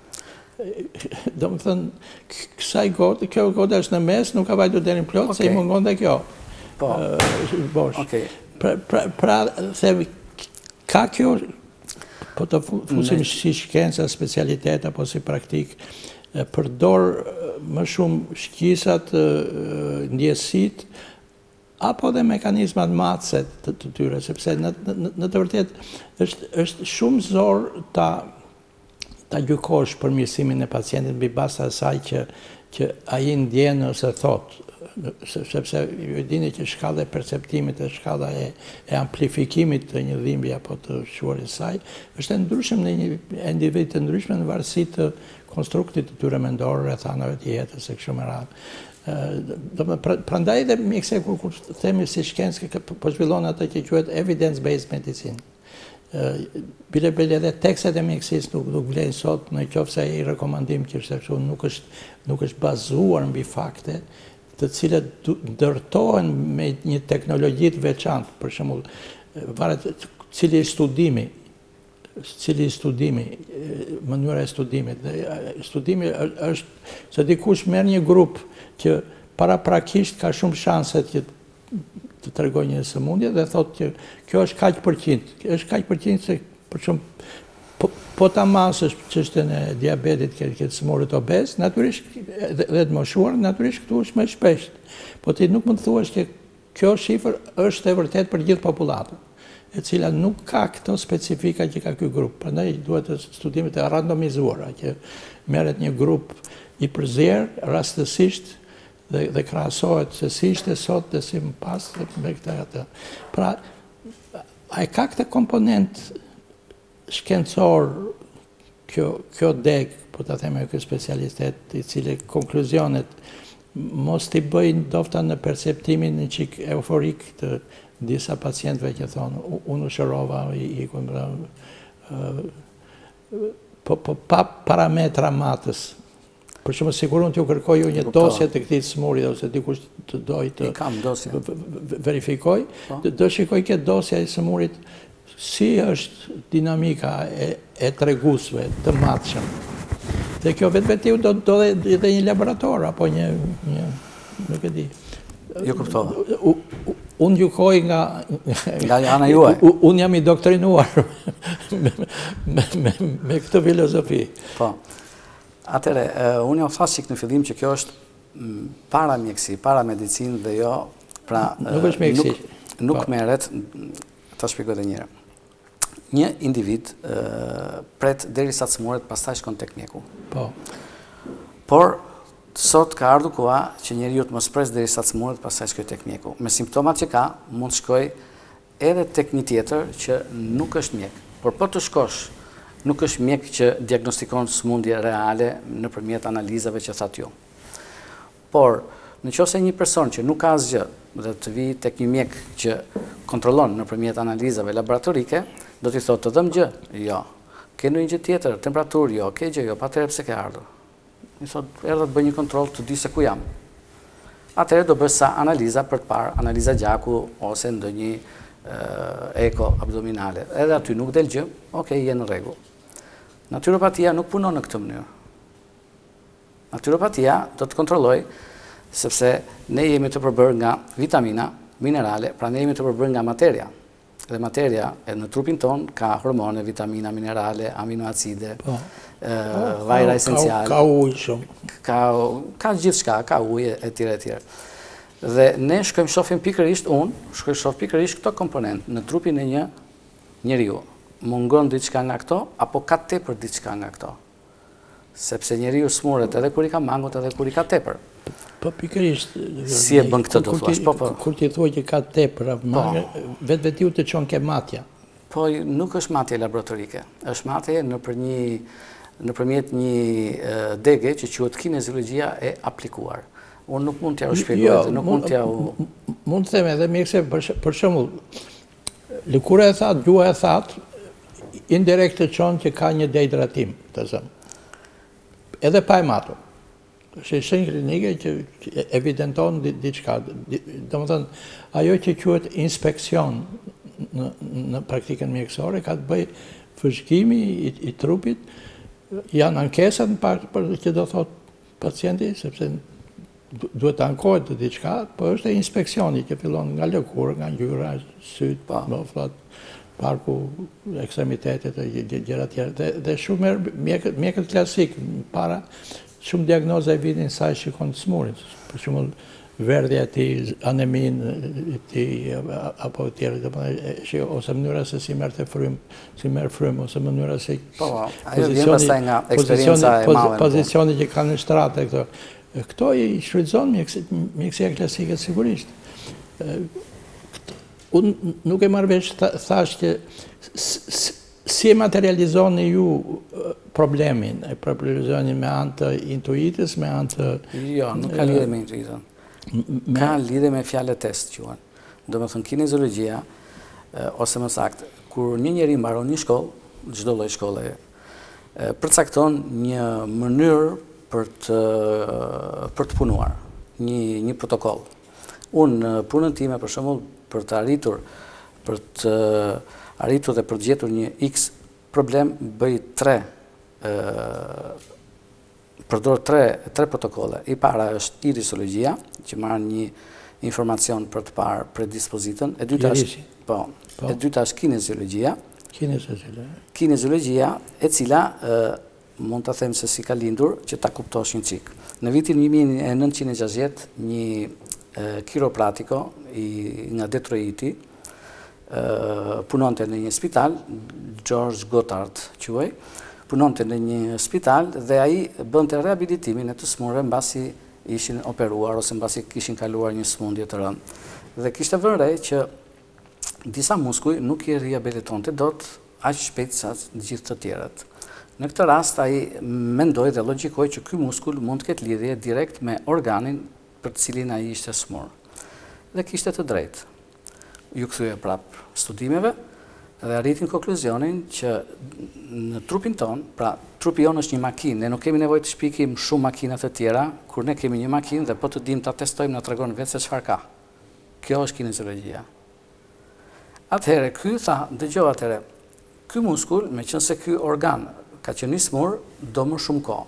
Do më thënë, kësaj godë, kjo godë është në mes, nuk ka vajtur deri në plot, okay. Se i mungon dhe kjo. Po, bosh. Okay. Pra, pra, pra themi, ka kjo, po të fusim si shkenca, specialitet, apo si praktik, përdor më shumë shqisat, ndjesit, apo dhe mekanizmat matëse të, të tyre, sepse në, në, në të vërtet është, është shumë zor ta ta gjykosh për mirësimin e pacientit mbi bazë asaj që që ai ndjen ose thot, sepse ju dini që shkalla e perceptimit e shkalla e, e amplifikimit të një dhimbje apo të shuarit saj është e ndryshme në një individ të ndryshme në varësi të konstruktit të tyre mendor, rrethanave të jetës e kështu me radhë. Prandaj dhe mjekse kur, kur themi si shkencë po zhvillon atë që quhet evidence-based medicine. Bile bile edhe tekstet e mjekësisë nuk, nuk vlen sot në qoftë se ai rekomandim që është nuk është nuk është bazuar mbi fakte të cilat ndërtohen me një teknologji të veçantë, për shembull, varet cili studimi, cili studimi, mënyra e studimit. Dhe studimi është se dikush merr një grup që paraprakisht ka shumë shanse që të tregoj një sëmundje dhe thotë që kjo është kaq përqind. Është kaq përqind se për shumë po, po ta masësh çështën e diabetit ke ke sëmurët obez, natyrisht dhe të moshuar, natyrisht këtu është më shpesh. Po ti nuk mund të thuash që kjo shifër është e vërtet për gjithë popullatën, e cila nuk ka këto specifika që ka ky grup. Prandaj duhet të studimet e randomizuara që merret një grup i përzier rastësisht dhe, dhe krahasohet se si ishte sot dhe si më pas me këtë atë. Pra, a e ka këtë komponent shkencor kjo, kjo deg, po ta them ky specialistet, i cili konkluzionet mos t'i bëjnë dofta në perceptimin një qik euforik të disa pacientëve që thonë, unë u shërova, i, i këmbra, uh, po, po pa parametra matës. Për shumë sigurun t'ju kërkoj ju një dosje të këtij smuri, ose dikush të doj të verifikoj, do shikoj këtë dosja i smurit, si është dinamika e, e tregusve të matshëm. Dhe kjo vetë vetiu do, do dhe, dhe një laborator, apo një, një nuk e di. Jo kuptova. Unë gjykoj nga... Nga ana juaj. Unë jam i doktrinuar me, me, me, me këtë filozofi. Po. Atere, unë jam thasik në fillim që kjo është para mjekësi, para medicinë dhe jo... Pra, nuk është mjekësi. Nuk, nuk meret, ta shpikoj dhe njëre. Një individ pret deri sa të smuret, pastaj shkon tek mjeku. Po. Por, sot ka ardhur koha që njeriu të mos pres deri sa të smuret, pastaj shkoj tek mjeku. Me simptomat që ka, mund të shkoj edhe tek një tjetër që nuk është mjek. Por po të shkosh, nuk është mjek që diagnostikon sëmundje reale nëpërmjet analizave që thatë ju. Por, nëse një person që nuk ka asgjë dhe të vi tek një mjek që kontrollon nëpërmjet analizave laboratorike, do t'i thotë të dhëm gjë? Jo. Ke ndonjë gjë tjetër, temperaturë? Jo. Ke gjë? Jo. Atëherë pse ke ardhur? I thotë, erdha të bëj një kontroll të di se ku jam. Atëherë do bësh sa analiza për të parë, analiza gjaku ose ndonjë eko abdominale. Edhe aty nuk del gjë, okay, je në rregull. Natyropatia nuk punon në këtë mënyrë. Natyropatia do të kontrolloj sepse ne jemi të përbërë nga vitamina, minerale, pra ne jemi të përbërë nga materia. Dhe materia në trupin ton ka hormone, vitamina, minerale, aminoacide, vajra esenciale. Ka ujë shumë. Ka gjithë shka, ka ujë e tjere e tjere. Dhe ne shkojmë shofim pikërisht, unë shkojmë shof pikërisht këto komponent në trupin e një njeriu. Mungon diçka nga këto, apo ka tepër diçka nga këto. Sepse njeriu smuret edhe kur i ka mangut, edhe kur i ka tepër. Po pikërisht. Si e bën këtë do thuash? Po po. Kur ti thua që ka tepër, vetë vetiu të çon ke matja. Po nuk është matje laboratorike. Është matje nëpër një nëpërmjet një dege që quhet kineziologjia e aplikuar. Unë nuk mund t'ja u shpjegoj, nuk mund t'ja u... Mund të them edhe mirë se për shembull, lëkura e thatë, gjuha e thatë, indirekt të çon që ka një dehidratim, të zëm. Edhe pa e matur. është shenjë klinike që evidenton diçka. Domethënë, ajo që quhet inspeksion në, në praktikën mjekësore ka të bëjë fëzhgimi i, i trupit, janë ankesat në pak për që do thot pacienti, sepse duhet të ankohet të diçka, po është e inspeksioni që fillon nga lëkurë, nga ngjyra, syt, mofllat, parku, ekstremitetet e gjëra tjera. Dhe, dhe shumë mjekët, mjekët klasik, para shumë diagnoza e vidin sa e shikon të smurit. Për shumë verdhja ti, anemin ti, apo tjere, ose mënyra se si merë të frym, si merë frym, ose mënyra se po, ajo vjen pastaj nga eksperienca e madhe. Pozicioni që kanë në shtrate këto. Këto i shfrytëzon mjekësia klasike sigurisht. Unë nuk e marrë vesh thash që si e materializoni ju problemin, e materializoni me anë të intuitës, me anë të... Jo, nuk ka lidhe me intuitën. Ka lidhe me fjalë test, quan. Do me thënë kineziologjia, ose më saktë, kur një njeri mbaron një shkollë, çdo lloj shkolle, përcakton një mënyrë për të, për të punuar, një, një protokoll. Unë në punën time, për shembull, për të arritur, për të arritur dhe për të gjetur një X problem, bëj tre, përdor tre, tre protokolle. I para është irisologjia, që marrë një informacion për të parë predispozitën. E dyta është, po, po. E dyta është kineziologjia. Kineziologjia. Kineziologjia, e cila mund të them se si ka lindur që ta kuptosh një çik. Në vitin një mijë e nëntëqind e gjashtëdhjetë, një kiropratiko i, nga Detroiti punonte në një spital, George Goddard quhej, punonte në një spital dhe ai bënte rehabilitimin e të smurëve mbasi ishin operuar ose mbasi kishin kaluar një sëmundje të rëndë. Dhe kishte vënë re që disa muskuj nuk i rehabilitonte dot aq shpejt sa të gjithë të tjerët. Në këtë rast ai mendoi dhe logjikoi që ky muskull mund të ketë lidhje direkt me organin për të cilin ai ishte smur. Dhe kishte të drejtë. Ju kthye prap studimeve dhe arritin konkluzionin që në trupin ton, pra trupi jon është një makinë, ne nuk kemi nevojë të shpikim shumë makina të tjera, kur ne kemi një makinë dhe po të dim ta testojmë na tregon vetë se çfarë ka. Kjo është kineziologjia. Atëherë ky tha, dëgjoj atëherë, ky muskull, meqense ky organ ka qenë i smur, do më shumë kohë.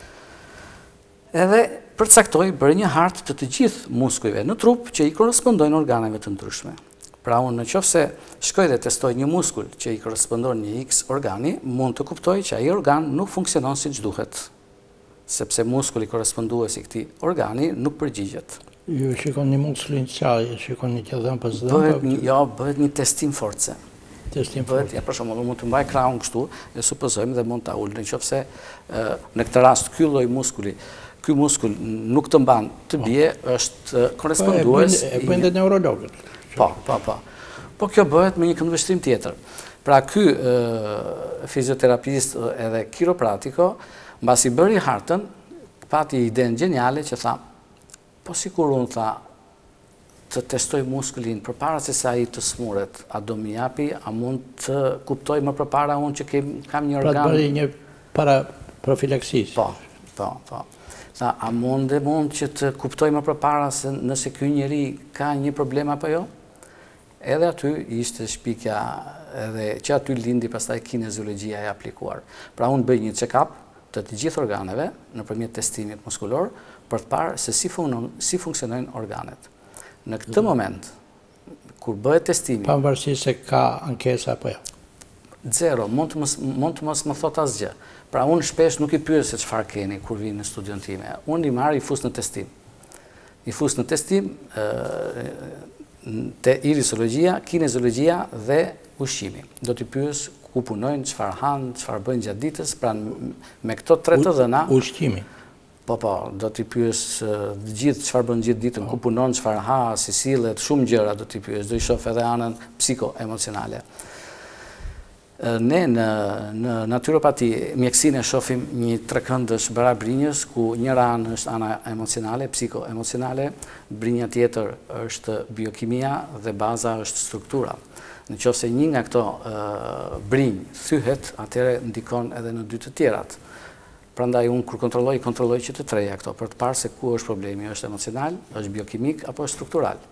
Edhe përcaktoi bërë një hartë të të gjithë muskujve në trup që i korrespondojnë organeve të ndryshme. Pra unë në qoftë se shkoj dhe testoj një muskull që i korrespondon një X organi, mund të kuptoj që ai organ nuk funksionon siç duhet, sepse muskulli korrespondues i këtij organi nuk përgjigjet. Ju shikon një muskullin çaj, shikon një që dhëm pas dhëm. Bëhet një, jo, bëhet një testim force. Testim force. Ja, për shembull, mund të mbaj krahun kështu, e supozojmë dhe mund ta ul. Nëse në këtë rast ky lloj muskuli ky muskull nuk të mban të bie, është korrespondues. E bën dhe neurologët. Po, po, po. Po kjo bëhet me një këndvështrim tjetër. Pra ky fizioterapist edhe kiropratiko, mbasi bëri hartën, pati idenë geniale që tha, po sikur unë tha të testoj muskulin përpara se sa ai të smuret, a do më japi, a mund të kuptoj më përpara unë që kem, kam një organ. Pra të bëri një para profilaksis. Po, po, po. Tha, a mund dhe mund që të kuptoj më përpara se nëse ky njeri ka një problem apo jo? Edhe aty ishte shpikja edhe që aty lindi pastaj kineziologjia e aplikuar. Pra unë bëj një check-up të të gjithë organeve nëpërmjet testimit muskulor për të parë se si, fun si funksionojnë organet. Në këtë moment, kur bëhet testimi... Pavarësisht se ka ankesa apo jo? Zero, mund të mos, mund të mos më thot asgjë. Pra unë shpesh nuk i pyes se çfarë keni kur vini në studion time. Unë i marr i fus në testim. I fus në testim te irisologjia, kineziologjia dhe ushqimi. Do t'i pyes ku punojnë, çfarë hanë, çfarë bëjnë gjatë ditës, pra me këto tre të dhëna. Ushqimi. Po po, do t'i pyes gjithë çfarë bën gjithë ditën, ku punon, çfarë ha, si sillet, shumë gjëra do t'i pyes. Do i shoh edhe anën psikoemocionale. Ne në, në naturopati, mjekësinë e shohim një trekëndësh barabrinjës, ku njëra anë është ana emocionale, psikoemocionale, brinja tjetër është biokimia dhe baza është struktura. Në qoftë se një nga këto uh, brinj thyhet, atëherë ndikon edhe në dy të tjerat. Prandaj unë kur kontrolloj, kontrolloj që të treja këto, për të parë se ku është problemi, është emocional, është biokimik apo është struktural.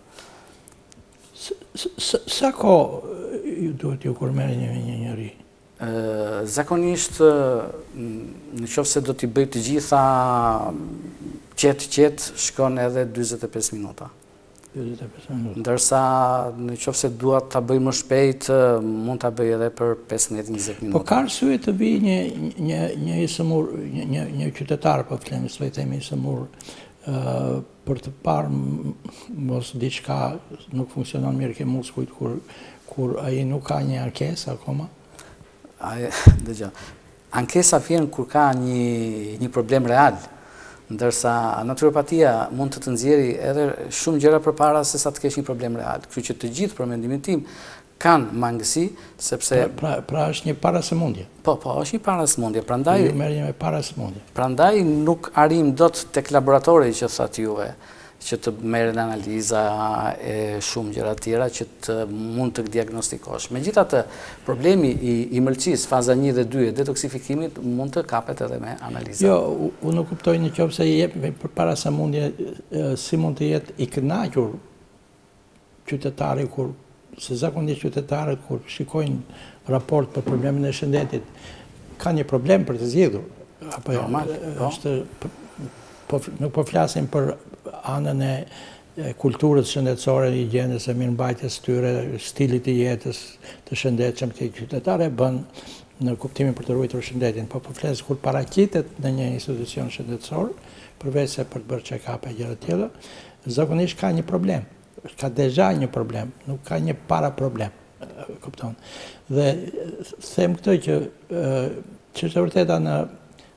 Sa ko ju duhet ju kur merrni një njëri? Zakonisht, në qoftë se do t'i bëj të gjitha qetë-qetë, shkon edhe dyzet e pesë minuta. dyzet e pesë minuta. Ndërsa në qoftë se dua ta bëj më shpejt, mund ta bëj edhe për pesëmbëdhjetë njëzet minuta. Po ka arsye të vi një një një i sëmur, një një qytetar, po flem, s'po i themi i sëmur, Uh, për të parë mos diçka nuk funksionon mirë ke muskujt kur, kur ai nuk ka një ankesë akoma? Ai, dëgjoj. Ankesa vjen kur ka një, një problem real, ndërsa naturopatia mund të të nxjerrë edhe shumë gjëra përpara se sa të kesh një problem real. Kështu që të gjithë për mendimin tim kanë mangësi, sepse... Pra, pra, pra është një parasëmundje? Po, po, është një parasëmundje. Prandaj... Ju merrni me parasëmundje. Prandaj nuk arrim dot tek laboratori që thatë juve, që të merren analiza e shumë gjëra tjera që të mund të diagnostikosh. Megjithatë, problemi i, i mëlçisë, faza një dhe dy e detoksifikimit mund të kapet edhe me analiza. Jo, unë nuk kuptoj në qoftë se i jep për parasëmundje, si mund të jetë i kënaqur qytetari kur se zakonisht qytetarët kur shikojnë raport për problemin e shëndetit, ka një problem për të zgjidhur. Apo jo, është, po, nuk po flasim për anën e kulturës shëndetësore, higjienës e mirëmbajtjes tyre, stilit të jetës të shëndetshëm që qytetarë bën në kuptimin për të ruajtur shëndetin, po po flas kur paraqitet në një institucion shëndetësor, përveç se për të bërë check-up e gjëra tjera, zakonisht ka një problem. Ka deja një problem, nuk ka një para problem, kupton. Dhe them këtë që që është e vërteta në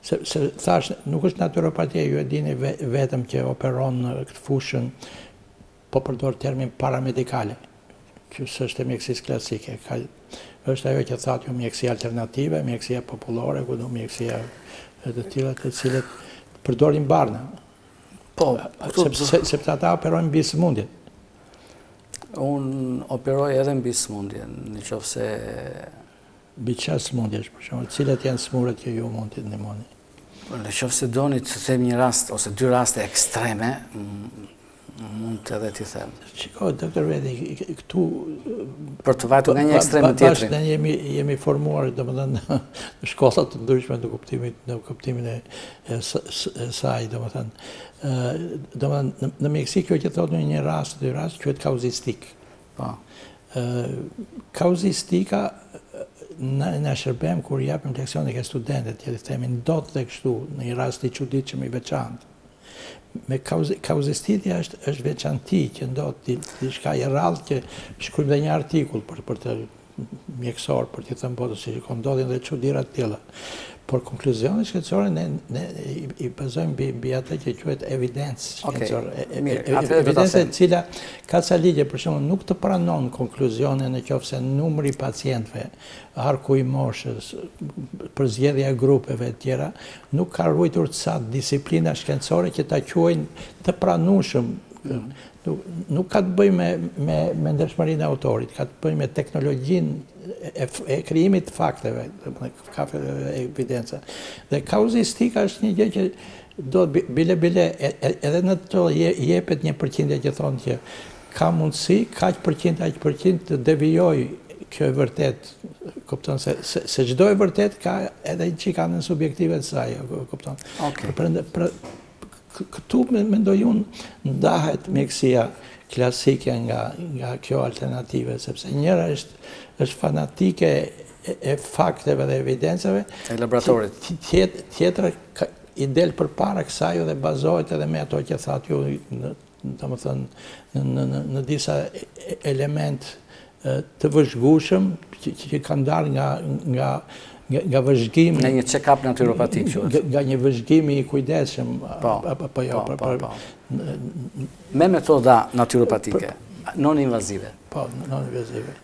Se, se thash, nuk është naturopatia, ju e dini vetëm që operon në këtë fushën, po përdor termin paramedikale, që s'është e mjekësisë klasike. Ka, është ajo që thatë ju mjekësia alternative, mjekësia popullore, ku do mjekësia të tilla të cilët përdorin barna. Po, sepse sepse ata operojnë mbi sëmundjet. Unë operoj edhe mbi sëmundjen, në qoftë se mbi çfarë sëmundjesh, për shembull, cilat janë smurët që ju mund të ndihmoni? Në qoftë se doni të them një rast ose dy raste ekstreme, mund të edhe t'i them. Shiko, doktor Vedi, këtu për të vajtur nga një ekstrem në tjetrin. Ne jemi jemi formuar, domethënë, në shkolla të ndryshme në kuptimin në kuptimin e saj, domethënë. Ë, domethënë në Meksik kjo që thotë në një rast, dy rast quhet kauzistik. Po. Ë, kauzistika në shërbem kur japim leksione ke studentët, që themi ndot dhe kështu, në një rast i çuditshëm i veçantë. Me kauzistitja është, është veçanti që ndodh diçka e rrallë që shkruajmë dhe një artikull për, për të mjekësor, për të thënë botës se ndodhin dhe çuditëra të tilla. Por konkluzionet shkencore ne, ne i bazojmë mbi, mbi atë që quhet evidencë shkencore. Evidencë e cila ka ca ligje, për shembull, nuk të pranon konkluzionin nëse numri i pacientëve, arku i moshës, përzgjedhja e grupeve të tjera, nuk ka ruajtur ca disiplina shkencore që ta quajnë të pranueshëm. Mm. Nuk, nuk ka të bëjë me, me, me ndershmërinë e autorit, ka të bëjë me teknologjinë e, e krijimit të fakteve, ka evidenca. Dhe kauzistika është një gjë që do bile bile edhe në të jepet një përqindje që thonë që ka mundësi, kaq përqind, aq përqind të devijoj kjo e vërtet, kupton se se, se çdo e vërtet ka edhe një çikanën subjektive të saj, kupton. Okay. Për, për, këtu mendoj unë ndahet mjekësia klasike nga, nga kjo alternative, sepse njëra është, është fanatike e, e fakteve dhe evidencave. E laboratorit. Tjet, tjetër i del për para kësaj dhe bazohet edhe me ato që thatë ju, në, në, në, në, në, në disa element të vëzhgueshëm që, që kanë dalë nga, nga nga vëzhgimi nga një check-up naturopatik, nga një vëzhgimi i kujdesshëm apo jo, po, po, po. Me metoda naturopatike, non invazive. Po, non invazive.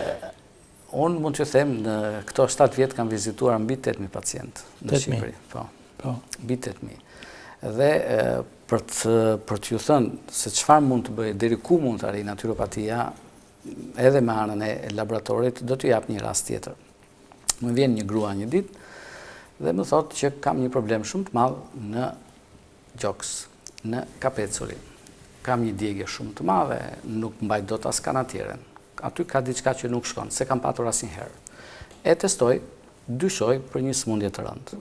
Unë mund të them në këto shtatë vjet kam vizituar mbi tetëdhjetë mijë pacientë në Shqipëri, po. Po. Mbi tetëdhjetë mijë. Dhe për të për t'ju thënë se çfarë mund të bëjë, deri ku mund të arrijë naturopatia, edhe me anën e laboratorit, do t'ju jap një rast tjetër. Më vjen një grua një ditë dhe më thotë që kam një problem shumë të madh në gjoks, në kapeculi. Kam një djegje shumë të madhe, nuk mbaj dot as kanatjeren. Aty ka diçka që nuk shkon, se kam patur asnjëherë. E testoj, dyshoj për një sëmundje të rëndë.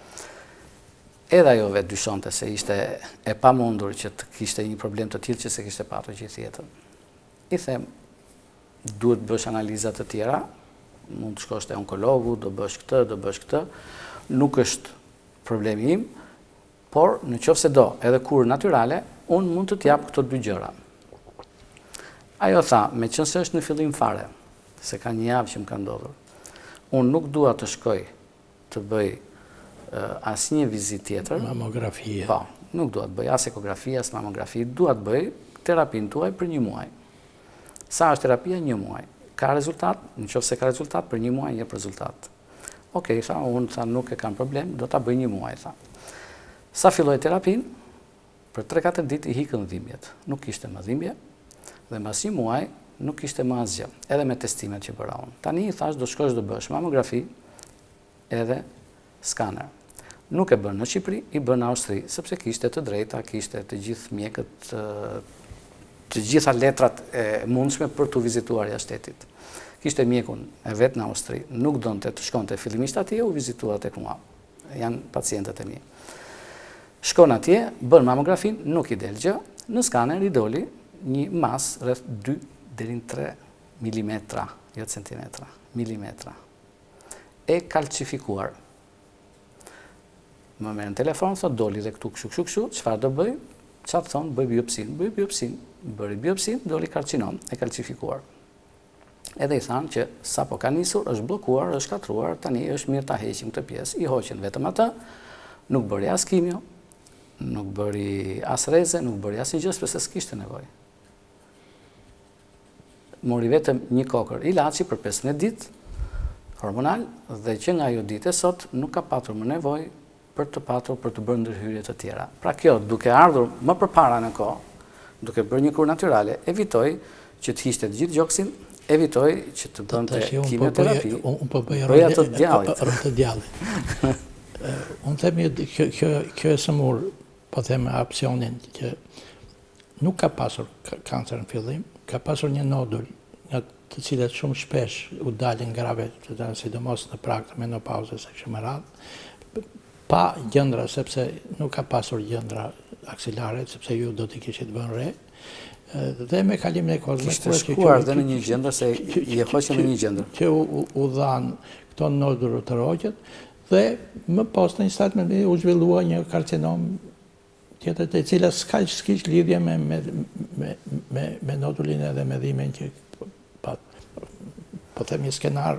Edhe ajo vetë dyshonte se ishte e pamundur që të kishte një problem të tillë që se kishte patur gjithë jetën. I them, duhet bësh analiza të tjera, mund të shkosh te onkologu, do bësh këtë, do bësh këtë, nuk është problemi im, por në qoftë se do, edhe kur natyrale, unë mund të t'jap këto dy gjëra. Ajo tha, me qënë se është në fillim fare, se ka një javë që më ka ndodhur, unë nuk dua të shkoj të bëj uh, asnjë vizitë tjetër. Mamografia. Po, nuk dua të bëj as ekografi, as mamografi, dua të bëj terapinë tuaj për një muaj. Sa është terapia? Një muaj. Ka rezultat, në qoftë se ka rezultat, për një muaj jep rezultat. Okej, tha, unë tha, nuk e kam problem, do ta bëj një muaj, tha. Sa filloi terapin, për tre katër ditë i hikën dhimbjet. Nuk kishte më dhimbje, dhe mbas një muaj nuk kishte më asgjë, edhe me testimet që bëra unë. Tani i thash, do shkosh do bësh mamografi edhe skaner. Nuk e bën në Shqipëri, i bën në Austri, sepse kishte të drejta, kishte të gjithë mjekët, të gjitha letrat e mundshme për të vizituar jashtë shtetit. Kishte mjekun e vetë në Austri, nuk donte të shkonte fillimisht atje, u vizitua tek mua. Janë pacientët e mi. Shkon atje, bën mamografin, nuk i del gjë, në skaner i doli një mas rreth dy deri në tre milimetra, jo centimetra, milimetra. E kalcifikuar. Më merr në telefon, thot doli dhe këtu kështu kështu kështu, çfarë do bëj? Çfarë thon, bëj biopsin, bëj biopsin, bëri biopsin, doli karcinom, e kalcifikuar. Edhe i thanë që sapo ka nisur, është bllokuar, është katruar, tani është mirë ta heqim këtë pjesë. I hoqën vetëm atë, Nuk bëri as kimio, nuk bëri as reze, nuk bëri as një gjë, sepse s'kishte nevojë. Mori vetëm një kokër ilaçi për pesëdhjetë ditë, hormonal, dhe që nga ajo ditë sot nuk ka patur më nevojë për të patur për të bërë ndërhyrje të tjera. Pra kjo, duke ardhur më përpara në kohë, duke bërë një kur natyrale, evitoi që të hiqte të gjithë gjoksin, evitoi që të bënte kimioterapi. Unë po bëj bëja të djallit. Të djallit. Unë themi kjo e sëmur, po them opsionin që nuk ka pasur kancer në fillim, ka pasur një nodul, nga të cilat shumë shpesh u dalin grave, sidomos në prag të menopauzës e kështu me radhë, pa gjëndra, sepse nuk ka pasur gjëndra aksilare, sepse ju do t'i kishit vënë re, dhe me kalimin e kohës. Kishte shkuar dhe në një gjëndër, se i e hoqëm në një gjëndër. Që u dhanë këto nodul të rogjët, dhe më pas në një stad me u zhvillua një karcinom tjetër të cila s'kish lidhje me nodulin edhe me dhimin që po them një skenar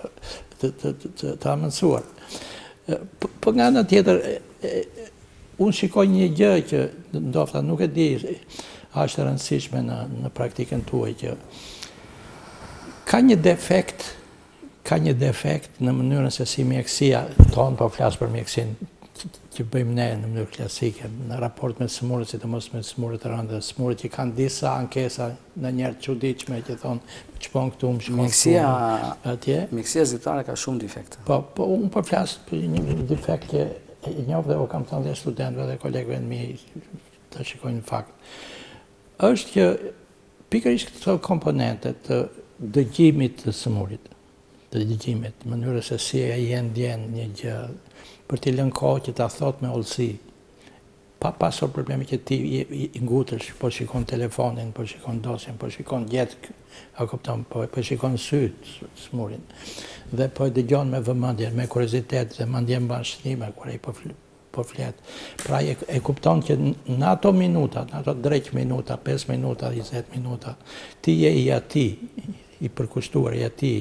të amënsuar. Po nga në tjetër, unë shikoj një gjë që ndofta nuk e di, është e rëndësishme në praktikën tuaj, që ka një defekt, ka një defekt në mënyrën se si mjekësia tonë, po flasë për mjekësinë që bëjmë ne në mënyrë klasike, në raport me smurët, sidomos me smurët e rëndë, smurët që kanë disa ankesa në njerë të çuditshme që thonë, çpon këtu, më shkon këtu, atje. Mjekësia zyrtare ka shumë defekte. Po, po, unë po flasë për një defekt që e njoh dhe u kam thënë dhe studentëve dhe kolegëve në mi të shikojnë në fakt. Është që pikërisht këto komponente të dëgjimit të smurit, të dëgjimit, në mënyrë se si e jenë ndjen një gjë, për t'i lënë kohë që ta thot me hollësi, pa pasur probleme që ti i ngutësh, po shikon telefonin, po shikon dosjen, po shikon gjetë, a kupton, po shikon sytë, smurin, dhe po e dëgjon me vëmendje, me kuriozitet dhe mendje mban shnime kur ai po flet. Pra e kupton që në ato minuta, në ato drejt minuta, pesë minuta, njëzet minuta, ti je i ati, i përkushtuar i ati,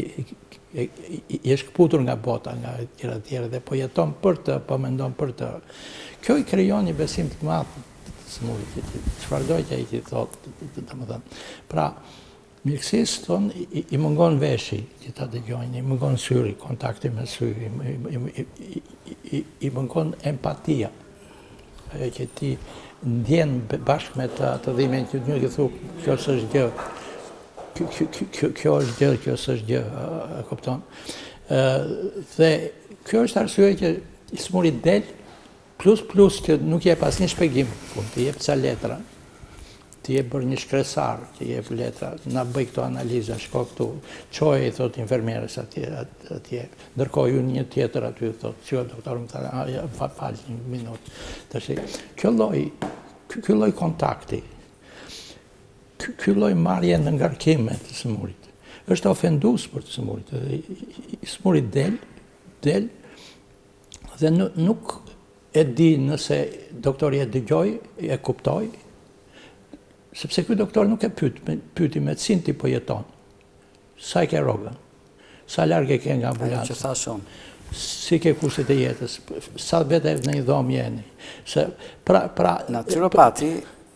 je shkëputur nga bota, nga tjera tjera, dhe po jeton për të, po mendon për të. Kjo i krijon një besim të madh të smurit, çfarëdo që ai ti thotë, domethënë. Pra, mjekësisë tonë i mungon veshi që ta dëgjojnë, i mungon syri, kontakti me sy, i mungon empatia. Ajo që ti ndjen bashkë me të të dhimbjen që një që thu, kjo s'është gjë, kjo është gjë, kjo s'është gjë, e kupton? Dhe kjo është arsye që i smuri del, plus plus që nuk jep asnjë shpjegim, ti jep ca letra, ti jep bërë një shkresar, ti jep letra, na bëj këto analiza, shko këtu, çoj, i thot infermierës atje, ndërkohë ju një tjetër aty thot, çoj doktor më tha, fal një minutë. Tash kjo lloj, ky lloj kontakti, ky lloj marrje në ngarkime të smurit, është ofendues për të smurit. I smurit del, del, dhe nuk e di nëse doktori e dëgjoj, e kuptoj, sepse ky doktor nuk e pyet, pyeti me cilin ti po jeton. Sa e ke rrogën? Sa larg e ke nga ambulanca? Ajo që thashon. Si ke kushtet e jetës? Sa vete në një dhomë jeni? Se pra pra naturopati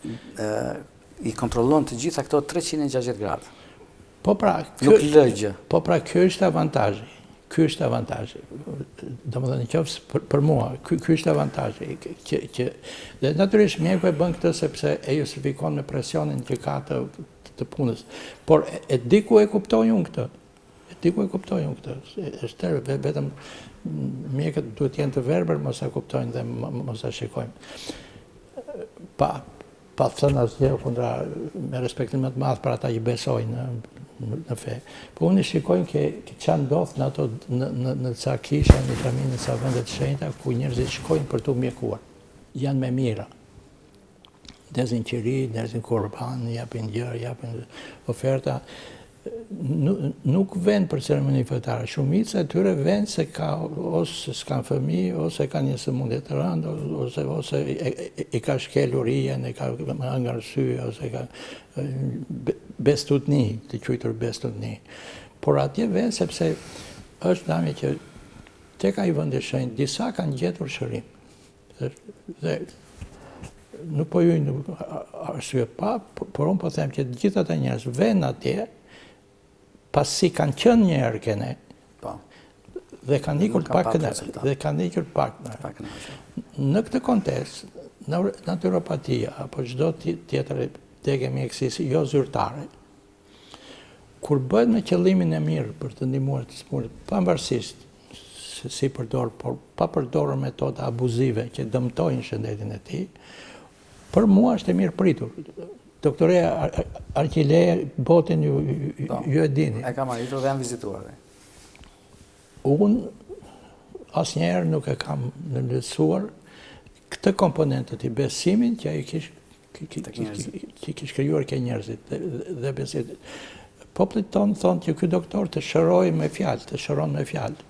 i kontrollon të gjitha këto treqind e gjashtëdhjetë gradë. Po pra, nuk lë gjë. Po pra, ky është avantazhi. Ky është avantazhi. Domethënë nëse për, për mua, ky ky është avantazhi që që dhe natyrisht mjeku e bën këtë sepse e justifikon me presionin që ka të të punës. Por e, e di ku e kuptoj unë këtë. E di ku e kuptoj unë këtë. Është vetëm mjekët duhet të jenë të verbër, mos e kuptojnë dhe mos e shikojnë. Pa pa thënë asgjë kundra, me respektin më të madh për ata që besojnë në, në fe. Po unë shikojnë që që ndodh në ato në në në ca kisha, në familje, në ca vende të shenjta ku njerëzit shkojnë për të mjekuar. Janë me mira. Dezin qiri, dezin kurban, japin gjë, japin oferta. Nuk vend për ceremoni fetare. Shumica e tyre vend se ka ose s'kan fëmijë, ose ka një sëmundje të rëndë, ose ose i ka shkelur rijen, i ka hëngar sy, ose ka bestutni, të quajtur bestutni. Por atje vend sepse është dami që tek ai vendi shenjtë disa kanë gjetur shërim. Dhe nuk po ju nuk arsye pa, por unë po them që gjithë ata njerëz vënë atje, pasi kanë qenë një herë kene, dhe kanë ikur pak dhe kanë ikur pak. Në këtë kontekst, naturopatia apo çdo tjetër degë mjekësisë jo zyrtare, kur bëhet me qëllimin e mirë për të ndihmuar të smurit, pavarësisht se si përdor, por pa përdorur metoda abuzive që dëmtojnë shëndetin e tij, për mua është e mirë pritur. Doktore Arqileja, botin ju, ju e dini. E kam arritur dhe jam vizituar. Unë asnjëherë nuk e kam nënlesuar këtë komponentët i besimin që ai kishte kish krijuar ke njerëzit dhe besimit. Popullit tonë thonë që ky doktor të shëroi me fjalë, të shëron me fjalë.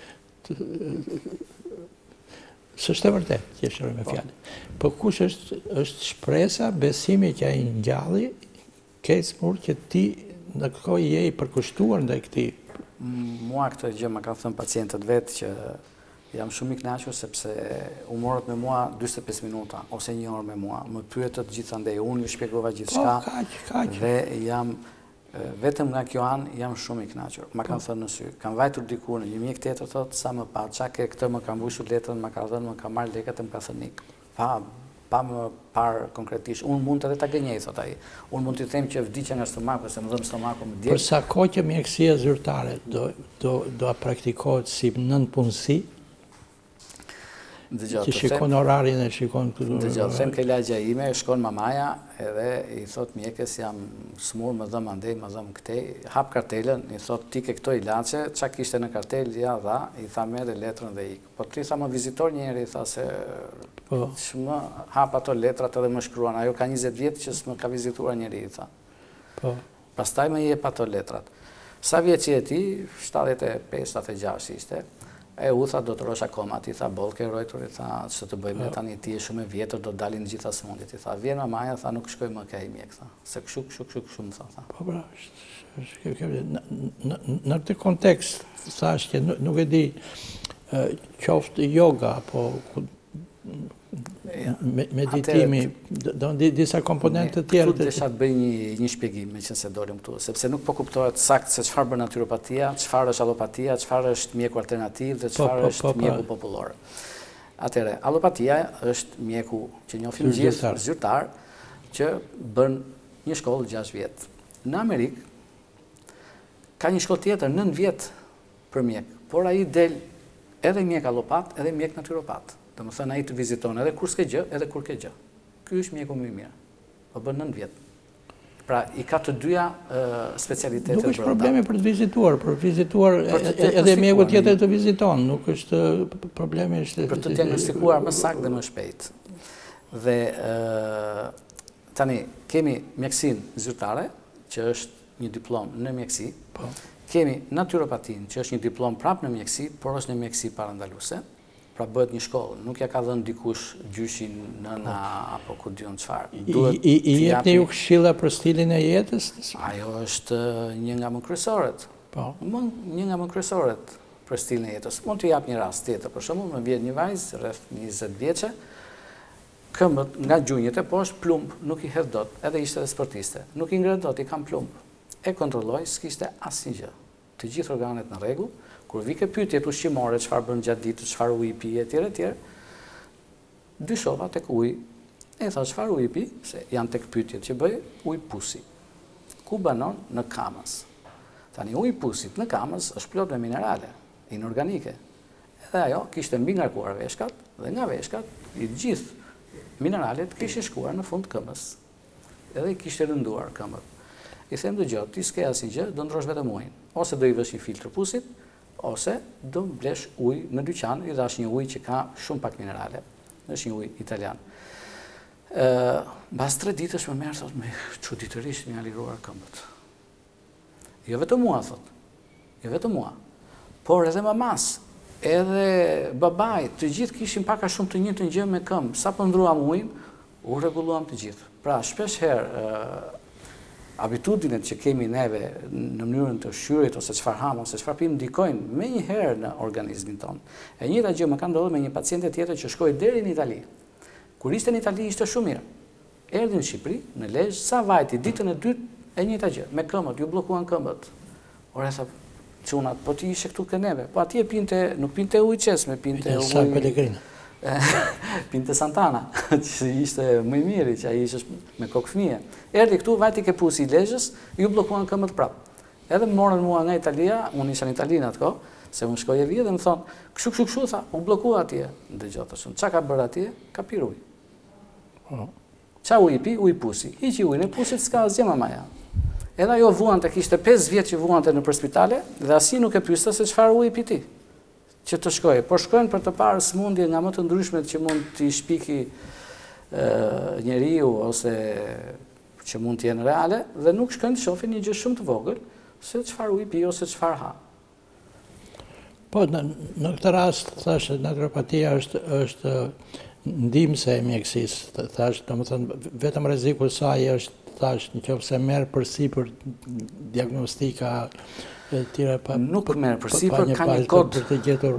S'është e vërtet që shëroj me fjalë. Po kush është është shpresa, besimi që ai ngjalli ke smur që ti në kohë je i përkushtuar ndaj këtij. Mua këtë gjë më kanë thënë pacientët vetë që jam shumë i kënaqur sepse u morët me mua dyzet e pesë minuta ose një orë me mua. Më pyetët gjithandej, unë ju shpjegova gjithçka. Po, kaq, kaq. Dhe jam vetëm nga kjo anë jam shumë i kënaqur. Ma kanë thënë në sy. Kam vajtur diku në një mjek tjetër thotë sa më pa, çka ke këtë, më ka mbushur letrën, më ka dhënë, më ka marrë lekët e më ka thënë ik. Pa, pa më parë konkretisht. Unë mund edhe ta gënjej, thot ai. Unë mund t'i them që vdiqja nga stomaku, se më dhëm stomaku më djeg. Për sa kohë që mjekësia zyrtare do do do praktikohet si nënpunësi, që shikon orarin e shikon këtë. Dëgjoj, them ke lagja ime, shkon mamaja edhe i thot mjekës jam smur, më dhëm andej, më dhëm këtej, hap kartelën, i thot ti ke këto ilaçe, çka kishte në kartel, ja dha, i tha merr letrën dhe ik. Po ti tha më vizitor një herë, i tha se po çmë hap ato letrat edhe më shkruan, ajo ka njëzet vjet që s'më ka vizituar njëri, i tha. Po. Pastaj më jep ato letrat. Sa vjeç je ti? shtatëdhjetë e pesë shtatëdhjetë e gjashtë ishte. E u tha doktor akoma, ti tha boll ke rojtur, i tha që të bëjmë tani ti je shumë e vjetër, do dalin të gjitha smundjet. I tha vjen mamaja, tha nuk shkoj më ke ai mjek, tha. Se kshu kshu kshu kshu më tha. Po pra, në këtë kontekst thash që nuk e di qoftë yoga apo meditimi, do në disa komponente të tjerë. Këtu desha të bëj një shpjegim me qenë se dolim këtu, sepse nuk po kuptohet sakt se çfarë bën naturopatia, çfarë është allopatia, çfarë është mjeku alternativ dhe çfarë është mjeku popullor. Atëherë, allopatia është mjeku që njohim gjithë zyrtar që bën një shkollë gjashtë vjet. Në Amerikë ka një shkollë tjetër nëntë vjet për mjek, por ai del edhe mjek allopat, edhe mjek naturopat. Do më thënë ai të viziton edhe kur s'ke gjë, edhe kur ke gjë. Ky është mjeku më i mirë. Po bën nëntë vjet. Pra i ka të dyja specialitetet brenda. Nuk është problemi për të vizituar, për vizituar edhe mjeku tjetër të viziton, nuk është problemi është për të diagnostikuar më saktë dhe më shpejt. Dhe tani kemi mjekësinë zyrtare, që është një diplomë në mjekësi. Kemi naturopatin, që është një diplomë prapë në mjekësi, por është në mjekësi parandaluese. Pra bëhet një shkollë, nuk ja ka dhënë dikush gjyshin nëna apo ku diun çfarë. I jepni ju këshilla për stilin e jetës? Ajo është një nga më kryesorët. Po. Një nga më kryesorët për stilin e jetës. Mund të jap një rast tjetër, për shembull, më vjen një vajzë rreth njëzet vjeçe, këmbët nga gjunjët e poshtë plumb, nuk i hedh dot, edhe ishte edhe sportiste. Nuk i ngre dot, i kam plumb. E kontrolloi, s'kishte asnjë gjë. Të gjithë organet në rregull. Kur vike pyetjet ushqimore, çfarë bën gjatë ditës, çfarë ujë pi etj etj, dyshova tek uji. E tha çfarë ujë pi, se janë tek pyetjet që bëj, ujë pusi. Ku banon? Në Kamës. Tani uji pusit në Kamës është plot me minerale inorganike. Edhe ajo kishte mbi ngarkuar veshkat dhe nga veshkat i gjithë mineralet kishin shkuar në fund këmbës. Edhe i kishte rënduar këmbët. I them dëgjoj, ti s'ke asnjë gjë, do ndrosh vetëm ujin. Ose do i vësh një filtr pusit, ose do blesh ujë në dyqan, i dash një ujë që ka shumë pak minerale. Është një ujë italian. Mbas tre ditësh më merr thotë me çuditërisht më aliruar këmbët. Jo vetëm mua thotë. Jo vetëm mua. Por edhe mamas, edhe babai, të gjithë kishin pak a shumë të njëjtën gjë me këmbë. Sa po ndruam ujin, u rregulluam të gjithë. Pra shpesh herë abitudinet që kemi neve në mënyrën të ushqyrit ose çfarë ham ose çfarë pim ndikojnë më një herë në organizmin tonë. E njëjta gjë më ka ndodhur me një paciente tjetër që shkoi deri në Itali. Kur ishte në Itali ishte shumë mirë. Erdhi në Shqipëri, në Lezhë, sa vajti ditën e dytë e njëjta gjë, me këmbët, ju bllokuan këmbët. Ora sa çunat, po ti ishe këtu ke neve. Po atje pinte, nuk pinte ujë çesme, pinte ujë San Pellegrino. Pinte Santana, që ishte më i miri, që ai ishte me kokë fëmije. Erdhi këtu, vajti ke pusi i Lezhës, ju bllokuan këmbët prapë. Edhe më morën mua nga Italia, unë isha në Itali në atë kohë, se unë shkoj e vje dhe më thonë, kështu kështu kështu, tha, u blokua atje. Dëgjoj tash, çka ka bërë atje? Ka pirë ujë. Qa ujë pi? Ujë pusi. Hiqi ujin e pusit, s'ka asgjë mamaja. Edhe ajo vuante, kishte pesë vjet që vuante nëpër spitale dhe asi nuk e pyeste se çfarë ujë pi ti. Që të shkojë, por shkojnë për të parë smundje nga më të ndryshmet që mund t'i shpiki njeriu ose që mund t'jenë reale dhe nuk shkojnë të shohin një gjë shumë të vogël se çfarë ujë pi ose çfarë ha. Po, në, në këtë rast, thashë, naturopatia është, është ndihmëse e mjekësisë. Thashë, domethënë, vetëm rreziku i saj është, thashë, nëse merr përsipër diagnostika e tjera pa nuk merr përsipër, ka një kod për të gjetur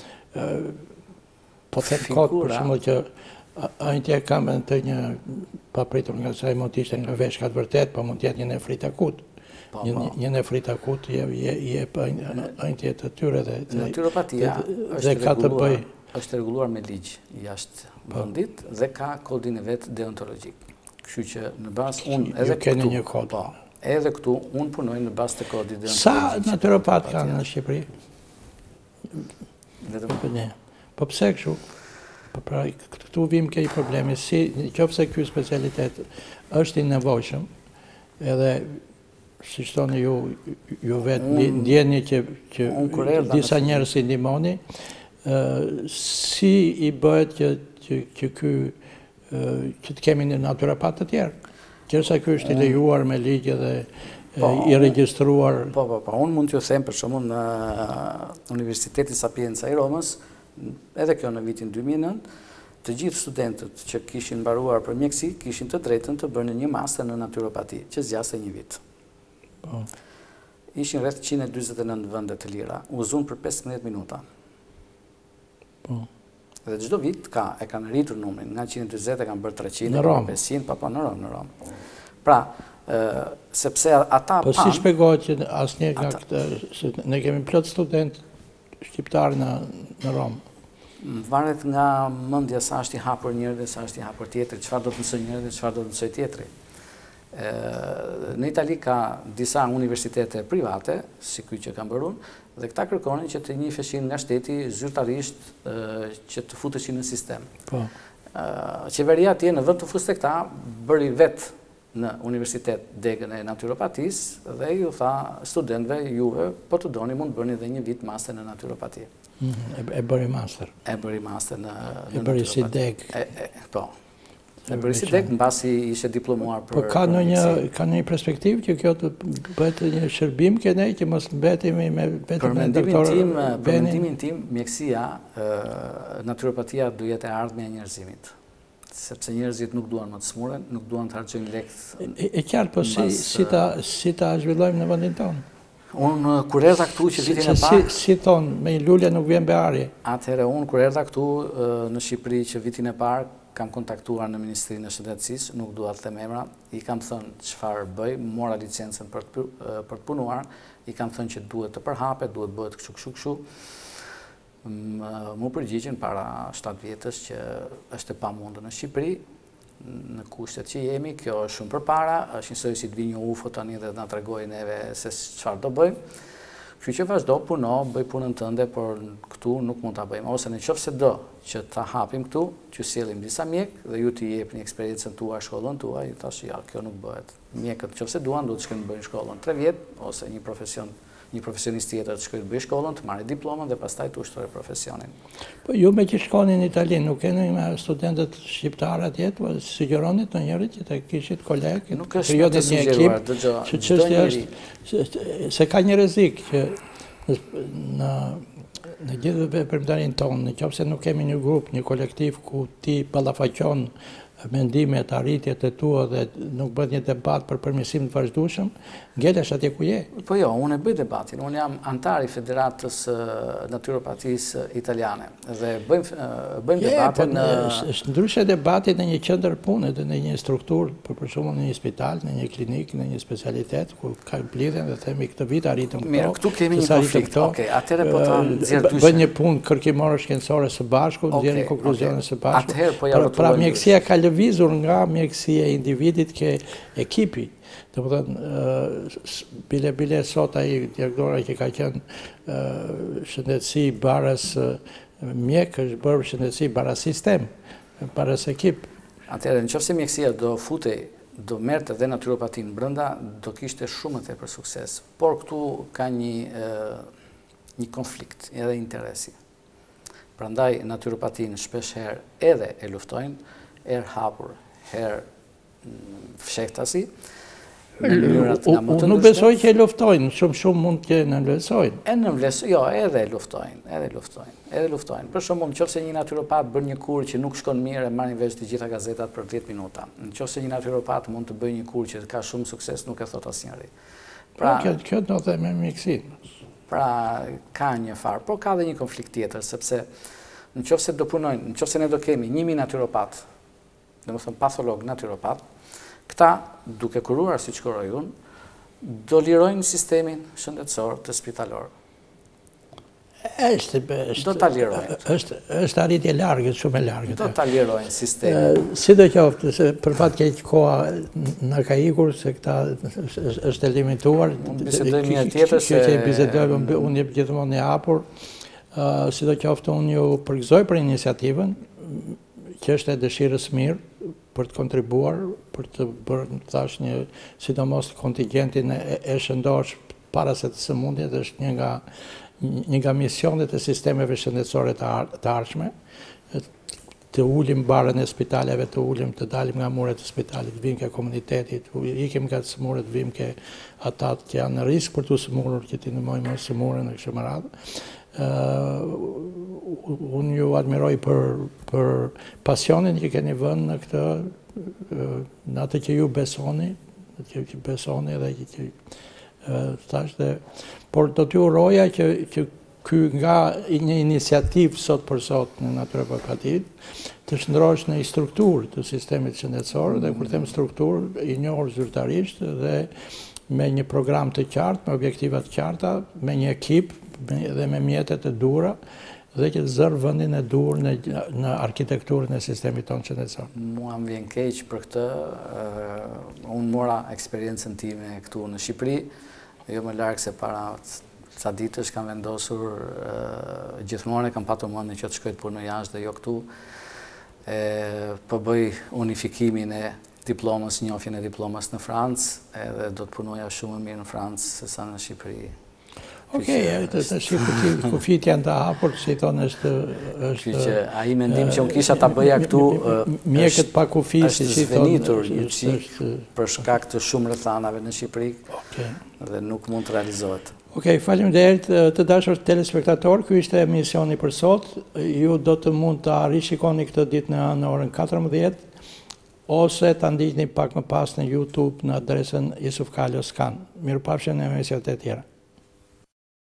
po them kod për shembull që ajtje ka me të një papritur nga saj mund të ishte nga veshkat vërtet, po mund të jetë një nefrit akut. Një, një nefrit akut je je je pa ajtje të tyre dhe naturopatia është rregulluar, është rregulluar me ligj jashtë vendit dhe ka kodin e vet deontologjik. Kështu që në bazë unë edhe keni një kod. Po, edhe këtu unë punoj në bazë të kodit deontologjik. Sa naturopat kanë në Shqipëri? Vetëm po ne. Po pse kështu? Po pra këtu vim ke i problemi si nëse ky specialitet është i nevojshëm, edhe siç thoni ju ju vetë ndjeni që që disa njerëz i ndihmoni, si i bëhet që që që ky që të kemi një naturopat të tjerë. Qërsa ky është i lejuar me ligj dhe i regjistruar. Po, po, po, unë mund t'ju them për shembull në Universitetin Sapienza i Romës, edhe kjo në vitin dy mijë e nëntë, të gjithë studentët që kishin mbaruar për mjeksi kishin të drejtën të bënin një master në naturopati, që zgjaste një vit. Po. Ishin rreth njëqind e dyzet e nëntë vende të lira, u zun për pesëmbëdhjetë minuta. Po. Dhe çdo vit ka e kanë rritur numrin, nga njëqind e dyzet e kanë bërë treqind, në Rom, pesëqind, pa pa në Rom, në Rom. Pra, ë sepse ata po si shpjegohet që asnjë nga këtë, se ne kemi plot student shqiptar në në Rom. Varet nga mendja sa është i hapur njëri dhe sa është i hapur tjetri, çfarë do të mësoj njëri dhe çfarë do të mësoj tjetri. Në Itali ka disa universitete private, si ky që kam bërë unë, dhe këta kërkonin që të njiheshin nga shteti zyrtarisht që të futeshin në sistem. Po. Qeveria atje në vend të fuste këta bëri vetë në universitet degën e naturopatisë dhe ju tha studentëve juve po të doni mund të bëni edhe një vit master në naturopati. E bëri master. E bëri master në E bëri si deg. Po. E bëri si deg mbasi ishte diplomuar për. Po ka ndonjë ka ndonjë perspektivë që kjo të bëhet një shërbim që ne që mos mbetemi me vetëm me doktor. Për mendimin tim, mjekësia, naturopatia do jetë e ardhmja e njerëzimit. Sepse njerëzit nuk duan më të smuren, nuk duan të harxojnë lekë. E qartë, po si si ta si ta zhvillojmë në vendin tonë? Unë kur erdha këtu që vitin e parë, si si thon, me lule nuk vjen beari. Atëherë unë kur erdha këtu në Shqipëri që vitin e parë, kam kontaktuar në Ministrinë e Shëndetësisë, nuk dua të them emra, i kam thënë çfarë bëj, mora licencën për të për të punuar, i kam thënë që duhet të përhapet, duhet bëhet kështu kështu kështu. Mu përgjigjen para shtatë vjetës që është e pamundur në Shqipëri, në kushtet që jemi, kjo është shumë përpara, është njësoj si të vi një U F O tani dhe të na tregojë neve se çfarë do bëjmë. Kështu që vazhdo, puno, bëj punën tënde, por këtu nuk mund ta bëjmë. Ose nëse do që ta hapim këtu, që sjellim disa mjek dhe ju t'i jepni eksperiencën tuaj, shkollën tuaj, ju thash ja, kjo nuk bëhet. Mjekët nëse duan do të shkojnë të bëjnë shkollën tre vjet ose një profesion një profesionist tjetër të shkojë të bëjë shkollën, të marrë diplomën dhe pastaj të ushtrojë profesionin. Po ju me që shkoni në Itali, nuk keni me studentët shqiptarë atje, po sugjeroni të njerëzit që të kishit kolegë, nuk është të sugjeruar, dëgjoj, çdo njeri se ka një rrezik që në në gjithë veprimtarinë tonë, nëse nuk kemi një grup, një kolektiv ku ti ballafaqon mendimet, arritjet e tua dhe nuk bët një debat për përmirësim të vazhdueshëm, ngelesh atje ku je. Po jo, unë e bëj debatin, unë jam antar i Federatës Naturopatisë Italiane dhe bëjmë bëjmë debatin në... është ndryshe debati në një qendër pune dhe në një strukturë, për për shembull në një spital, në një klinik, në një specialitet, ku ka blidhen dhe themi këtë vit arritëm këto. Mirë, këtu kemi një konflikt. Okej, atëherë po ta nxjerr dyshim. Bën një punë kërkimore shkencore së bashku, nxjerrin konkluzione së bashku. Atëherë po ja rrotulojmë. Pra mjekësia ka lëvizur nga mjekësia e individit ke ekipi. Dhe më thënë, bile bile sot ai direktora që ka qenë shëndetësi barës mjek, është bërë shëndetësi barës sistem, barës ekip. Atëherë, nëse mjekësia do futej, do merrte dhe naturopatin brenda, do kishte shumë të për sukses. Por këtu ka një një konflikt, edhe interesi. Prandaj naturopatin shpesh herë edhe e luftojnë, herë hapur, herë fshehtasi. Unë nuk besoj që e luftojnë, shumë shumë mund që në nëvlesojnë. E nëvlesojnë, jo, edhe e luftojnë, edhe luftojnë, edhe luftojnë. Për shumë, nëse një naturopat bën një kur që nuk shkon mirë, e marrin vesh të gjitha gazetat për dhjetë minuta. Nëse një naturopat mund të bëjë një kur që ka shumë sukses, nuk e thot asnjëri. Pra, kjo do të me mjekësinë. Pra, ka një farë, por ka dhe një konflikt tjetër, sepse nëse do punojnë, nëse ne do kemi një mijë naturopat, domethënë patholog naturopat, këta, duke kuruar si që kuroj unë, do lirojnë sistemin shëndetësor të spitalor. Do ta lirojnë. Është arritje largët, shumë e largët. Do ta lirojnë sistemin. Si do qoftë, se për fat keq koha në ka ikur, se këta është e limituar. Unë bisedojmë një tjetër se... Që bisedojmë, unë jep gjithmonë e hapur. Si do qoftë, unë ju përgëzoj për iniciativën, që është e dëshirës mirë, për të kontribuar, për të bërë, thash, një, sidomos kontingentin e shëndosh para se të sëmundjet, është një nga, një nga misionet e sistemeve shëndetësore të ardhshme, të ulim barën e spitaleve, të ulim të dalim nga muret e spitalit, vim ke komunitetit, ikim nga të sëmuret, vim ke atat që janë në risk për të sëmurur, që ti nëmojmë më sëmurën në kështë më radhë. Unë ju admiroj për pasionin që keni vënë në këtë, në atë që ju besoni, që besoni dhe që thash dhe, por do t'ju uroja që ky nga një iniciativë sot për sot në naturopatit, të shndrosh në një strukturë të sistemit shëndetësor, dhe kur them strukturë, i njohur zyrtarisht dhe me një program të qartë, me objektivat qarta, me një ekip dhe me mjetet e dura, dhe që të zërë vëndin e dur në arkitekturën e sistemit tonë shëndetësor. Mua më vjen keq për këtë, unë mora eksperiencën time këtu në Shqipëri, jo më larkë se para ca ditësh kam vendosur, gjithmonë kam patur mendjen që të shkoj të punoj jashtë dhe jo këtu, po bëj unifikimin e diplomës, njohjen e diplomës në Francë, edhe do të punoja shumë mirë në Francë se sa në Shqipëri. Okej, të shqipët kufit janë të hapur, që i thonë është... Që a i mendim që unë kisha të bëja këtu... Mjekët pa kufi, është zvenitur një qik për shkak të shumë rëthanave në Shqipëri dhe nuk mund të realizohet. Okej, faleminderit të dashur telespektator, ky ishte emisioni për sot. Ju do të mund të rishikoni këtë ditë në orën katërmbëdhjetë, ose të ndiqni pak më pas në YouTube në adresën Jusuf Kalos Kan. Mirupafshim në emisionet e tjera.